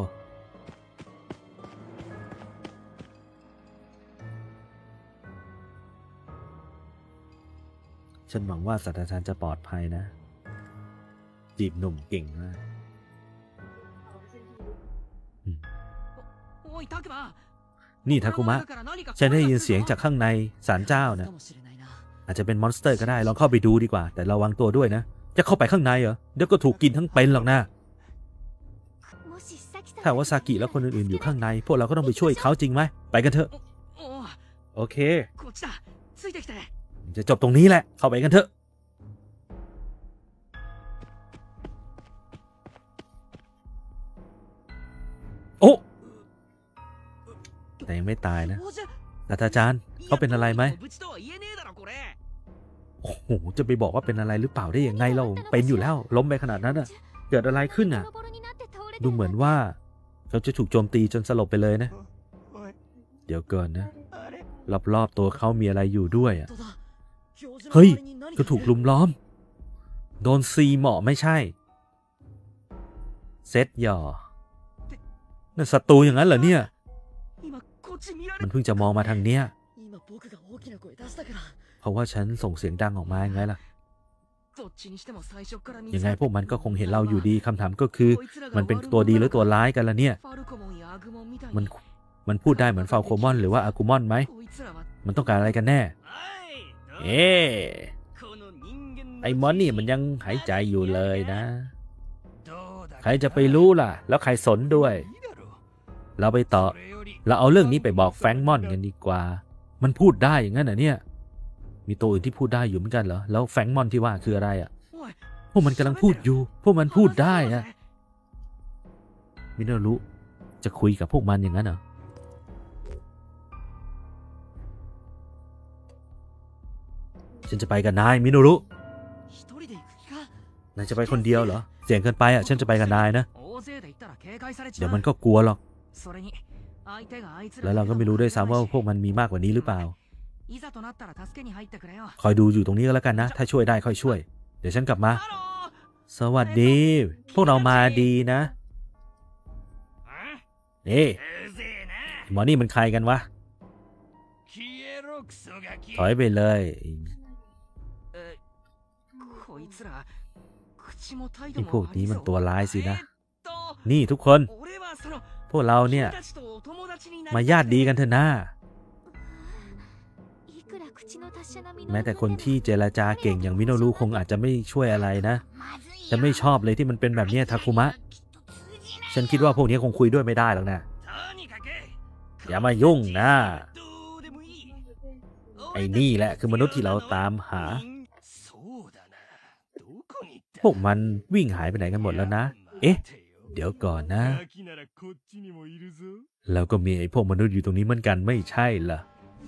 ฉันหวังว่าศาสตราจารย์จะปลอดภัยนะจีบหนุ่มเก่งมากนี่ทาคุมะฉันได้ยินเสียงจากข้างในศาลเจ้านะอาจจะเป็นมอนสเตอร์ก็ได้ลองเข้าไปดูดีกว่าแต่ระวังตัวด้วยนะจะเข้าไปข้างในเหรอเดี๋ยวก็ถูกกินทั้งเป็นหรอกนะถ้าว่าซากิและคนอื่นๆอยู่ข้างในพวกเราก็ต้องไปช่วยเขาจริงไหมไปกันเถอะโอเคจะจบตรงนี้แหละเข้าไปกันเถอะโอ้แต่ยังไม่ตายนะศาสตราจารย์เขาเป็นอะไรไหมโอ้โหจะไปบอกว่าเป็นอะไรหรือเปล่าได้ยังไงเราเป็นอยู่แล้วล้มไปขนาดนั้นอ่ะเกิดอะไรขึ้นอ่ะดูเหมือนว่าเขาจะถูกโจมตีจนสลบไปเลยนะเดี๋ยวเกินนะรอบๆตัวเขามีอะไรอยู่ด้วยอ่ะเฮ้ยก็ถูกลุมล้อมโดนซีหมอไม่ใช่เซตหย่อนั่นศัตรูอย่างนั้นเหรอเนี่ยมันเพิ่งจะมองมาทางเนี้ยเพราะว่าฉันส่งเสียงดังออกมาไงล่ะยังไงพวกมันก็คงเห็นเราอยู่ดีคำถามก็คือมันเป็นตัวดีหรือตัวร้ายกันล่ะเนี่ยมันมันพูดได้เหมือนฟาลโคมอนหรือว่าอากุมอนไหมมันต้องการอะไรกันแน่เอ๊ไอ้มอนนี่มันยังหายใจอยู่เลยนะใครจะไปรู้ล่ะแล้วใครสนด้วยเราไปต่อเราเอาเรื่องนี้ไปบอกแฟรงค์มอนกันดีกว่ามันพูดได้อย่างนั้นเหรอเนี่ยมีตัวอื่นที่พูดได้อยู่เหมือนกันเหรอแล้วแฟรงค์มอนที่ว่าคืออะไรอ่ะพวกมันกำลังพูดอยู่พวกมันพูดได้อะมิโนรุจะคุยกับพวกมันอย่างนั้นเหรอฉันจะไปกับนายมิโนรุนายจะไปคนเดียวเหรอเสี่ยงเกินไปอ่ะฉันจะไปกับนายนะเดี๋ยวมันก็กลัวหรอกแล้วเราก็ไม่รู้ด้วยซ้ำว่าพวกมันมีมากกว่านี้หรือเปล่าคอยดูอยู่ตรงนี้ก็แล้วกันนะถ้าช่วยได้ค่อยช่วยเดี๋ยวฉันกลับมาสวัสดีพวกเรามาดีนะนี่หมอนี่มันใครกันวะถอยไปเลยนี่พวกนี้มันตัวร้ายสินะนี่ทุกคนพวกเราเนี่ยมาญาติดีกันเถอะนะแม้แต่คนที่เจรจาเก่งอย่างมิโนรุคงอาจจะไม่ช่วยอะไรนะฉันไม่ชอบเลยที่มันเป็นแบบนี้ทาคุมะฉันคิดว่าพวกนี้คงคุยด้วยไม่ได้หรอกนะอย่ามายุ่งนะไอ้นี่แหละคือมนุษย์ที่เราตามหาพวกมันวิ่งหายไปไหนกันหมดแล้วนะเอ๊ะเดี๋ยวก่อนนะแล้วก็มีไอ้พวกมนุษย์อยู่ตรงนี้เหมือนกันไม่ใช่เหรอ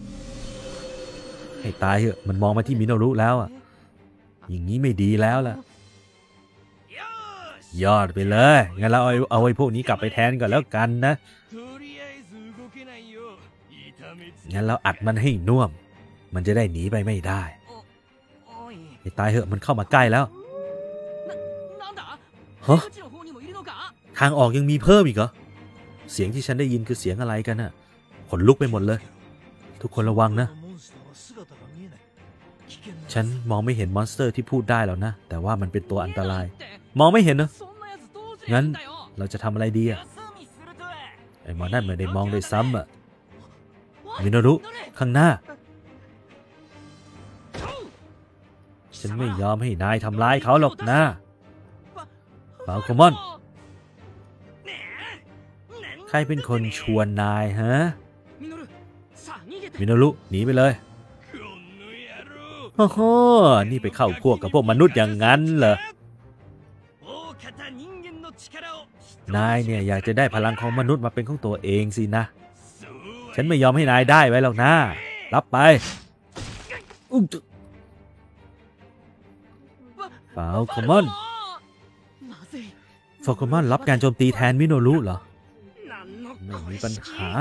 ให้ตายเหอะมันมองมาที่มิโนรุแล้วอ่ะอย่างนี้ไม่ดีแล้วล่ะยอดไปเลยงั้นเราเอาเอาไอ้พวกนี้กลับไปแทนก่อนแล้วกันนะงั้นเราอัดมันให้น่วมมันจะได้หนีไปไม่ได้ให้ตายเหอะมันเข้ามาใกล้แล้วฮะทางออกยังมีเพิ่มอีกเหรอเสียงที่ฉันได้ยินคือเสียงอะไรกันน่ะขนลุกไปหมดเลยทุกคนระวังนะฉันมองไม่เห็นมอนสเตอร์ที่พูดได้แล้วนะแต่ว่ามันเป็นตัวอันตรายมองไม่เห็นนะงั้นเราจะทำอะไรดีอ่ะไอ้หมอนั่นไม่ได้มองเลยซ้ำอ่ะมิโนรุข้างหน้าฉันไม่ยอมให้นายทำร้ายเขาหรอกนะฟาลโคมอนใครเป็นคนชวนนายฮะมิโนรุหนีไปเลยโอ้โหนี่ไปเข้าพวกกับพวกมนุษย์อย่างนั้นเหรอนายเนี่ยอยากจะได้พลังของมนุษย์มาเป็นของตัวเองสินะฉันไม่ยอมให้นายได้ไว้หรอกนะรับไปฟาลโคมอนฟาลโคมอนรับการโจมตีแทนมิโนรุเหรอไม่มีปัญหา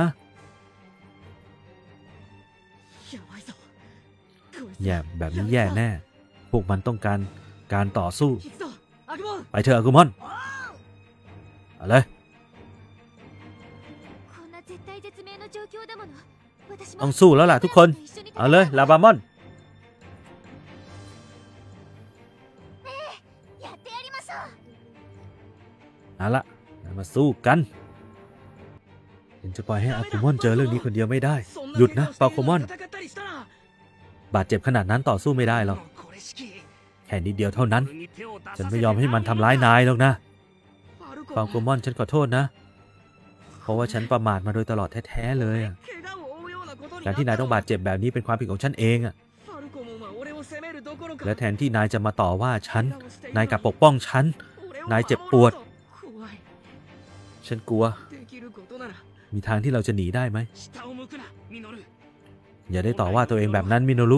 แย่แบบนี้แย่แน่พวกมันต้องการการต่อสู้ไปเถอะอากุมอนเอาเลยต้องสู้แล้วล่ะทุกคนเอาเลยลาบามอนเอาละมาสู้กันฉันจะปล่อยให้อากุมอนเจอเรื่องนี้คนเดียวไม่ได้หยุดนะฟาลโคมอนบาดเจ็บขนาดนั้นต่อสู้ไม่ได้หรอกแค่นิดเดียวเท่านั้นฉันไม่ยอมให้มันทำร้ายนายหรอกนะฟาลโคมอนฉันขอโทษนะเพราะว่าฉันประมาทมาโดยตลอดแท้ๆเลยการที่นายต้องบาดเจ็บแบบนี้เป็นความผิดของฉันเองอะและแทนที่นายจะมาต่อว่าฉันนายกลับปกป้องฉันนายเจ็บปวดฉันกลัวมีทางที่เราจะหนีได้ไหมอย่าได้ต่อว่าตัวเองแบบนั้นมิโนรุ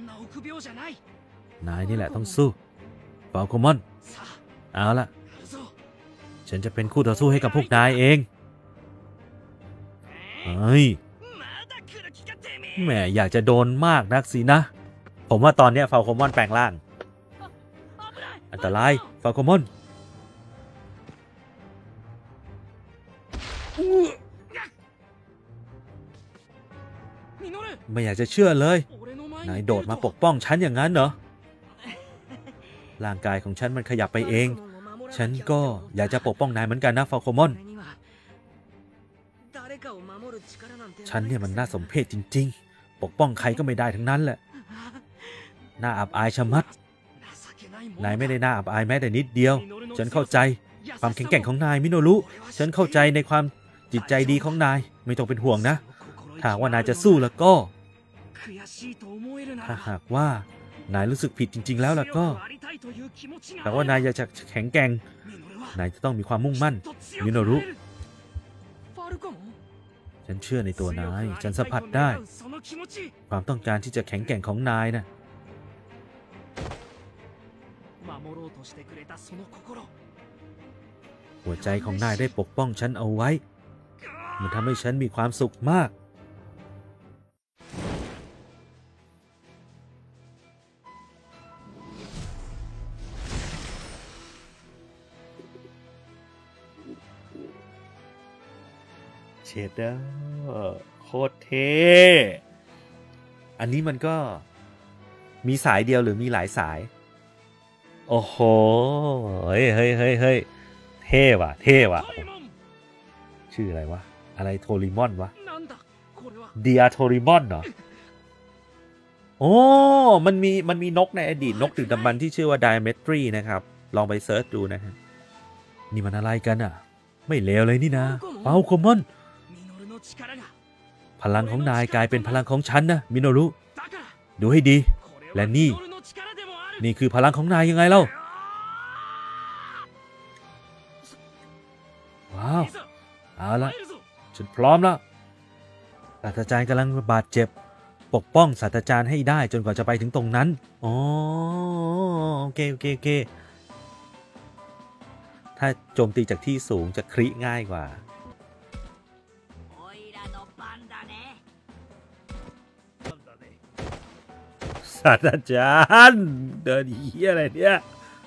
นายนี่แหละต้องสู้ฟาลโคมอนเอาล่ะฉันจะเป็นคู่ต่อสู้ให้กับพวกนายเองเฮ้ยแหมอยากจะโดนมากนักสินะผมว่าตอนนี้ฟาลโคมอนแปลงร่างอันตรายฟาลโคมอนไม่อยากจะเชื่อเลยนายโดดมาปกป้องฉันอย่างนั้นเหรอร่างกายของฉันมันขยับไปเองฉันก็อยากจะปกป้องนายเหมือนกันนะฟาลโคมอนฉันเนี่ยมันน่าสมเพชจริงๆปกป้องใครก็ไม่ได้ทั้งนั้นแหละน่าอับอายชะมัดนายไม่ได้น่าอับอายแม้แต่นิดเดียวฉันเข้าใจความแข็งแกร่งของนายมิโนรุฉันเข้าใจในความจิตใจดีของนายไม่ต้องเป็นห่วงนะถ้าว่านายจะสู้แล้วก็ถ้าหากว่านายรู้สึกผิดจริงๆแล้วล่ะก็แต่ว่านายอยากจะแข็งแกร่งนายจะต้องมีความมุ่งมั่นมิโนรุฉันเชื่อในตัวนายฉันสัมผัสได้ความต้องการที่จะแข็งแกร่งของนายนะหัวใจของนายได้ปกป้องฉันเอาไว้มันทำให้ฉันมีความสุขมากเชดเดอร์โคตรเท่อันนี้มันก็มีสายเดียวหรือมีหลายสายโอ้โหเฮ้ยเฮ้ยเฮ้ยเฮ้ยเท่ว่ะเท่ว่ะชื่ออะไรวะอะไรโทริมอนวะเดียโทริมอนเหรอโอ้มันมีมันมีนกในอดีตนกดึกดำบรรพ์ที่ชื่อว่า Diametry นะครับลองไปเซิร์ชดูนะฮะนี่มันอะไรกันอ่ะไม่เลวเลยนี่นะเปาโคมอนพลังของนายกลายเป็นพลังของฉันนะมิโนรุดูให้ดีและนี่นี่คือพลังของนายยังไงเล่าว้าวเอาละฉันพร้อมแล้วศาสตราจารย์กำลังบาดเจ็บปกป้องศาสตราจารย์ให้ได้จนกว่าจะไปถึงตรงนั้นอ๋อโอเคโอเคโอเคถ้าโจมตีจากที่สูงจะคริง่ายกว่าศาสตราจารย์เดินเหี้ยอะไรเนี่ย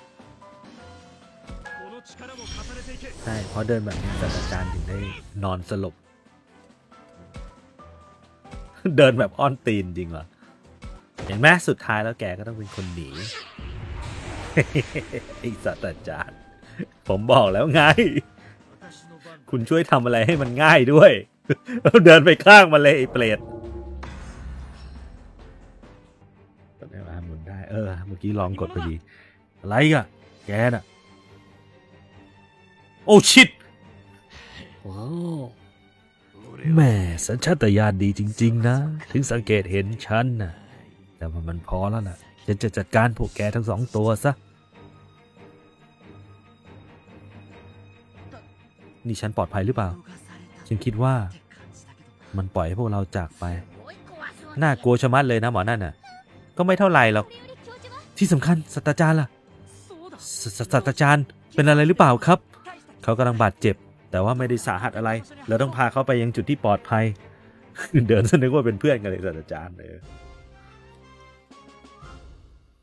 ใช่เพราะเดินแบบนี้ศาสตราจารย์ถึงได้นอนสลบเดินแบบอ้อนตีนจริงเหรอเห็นไหมสุดท้ายแล้วแกก็ต้องเป็นคนหนี ไอ้ศาสตราจารย์ผมบอกแล้วไงคุณช่วยทำอะไรให้มันง่ายด้วยเดินไปข้างมาเลยไอ้เปรตกดได้มาหมุนได้เออเมื่อกี้ลองกดพอดีอะไรอ่ะแกน่ะโอ้ชิตว้าวแม่สัญชาตญาณดีจริงๆนะถึงสังเกตเห็นฉันนะแต่ว่ามันพอแล้วนะฉันจะจัดการพวกแกทั้งสองตัวซะนี่ฉันปลอดภัยหรือเปล่าฉันคิดว่ามันปล่อยให้พวกเราจากไปน่ากลัวชะมัดเลยนะหมอนั่นน่ะก็ไม่เท่าไหร่หรอกที่สำคัญศาสตราจารย์ล่ะศาสตราจารย์เป็นอะไรหรือเปล่าครับเขากำลังบาดเจ็บแต่ว่าไม่ได้สาหัสอะไรเราต้องพาเขาไปยังจุดที่ปลอดภัยเดินซะนึกว่าเป็นเพื่อนกันเลยศาสตราจารย์เลย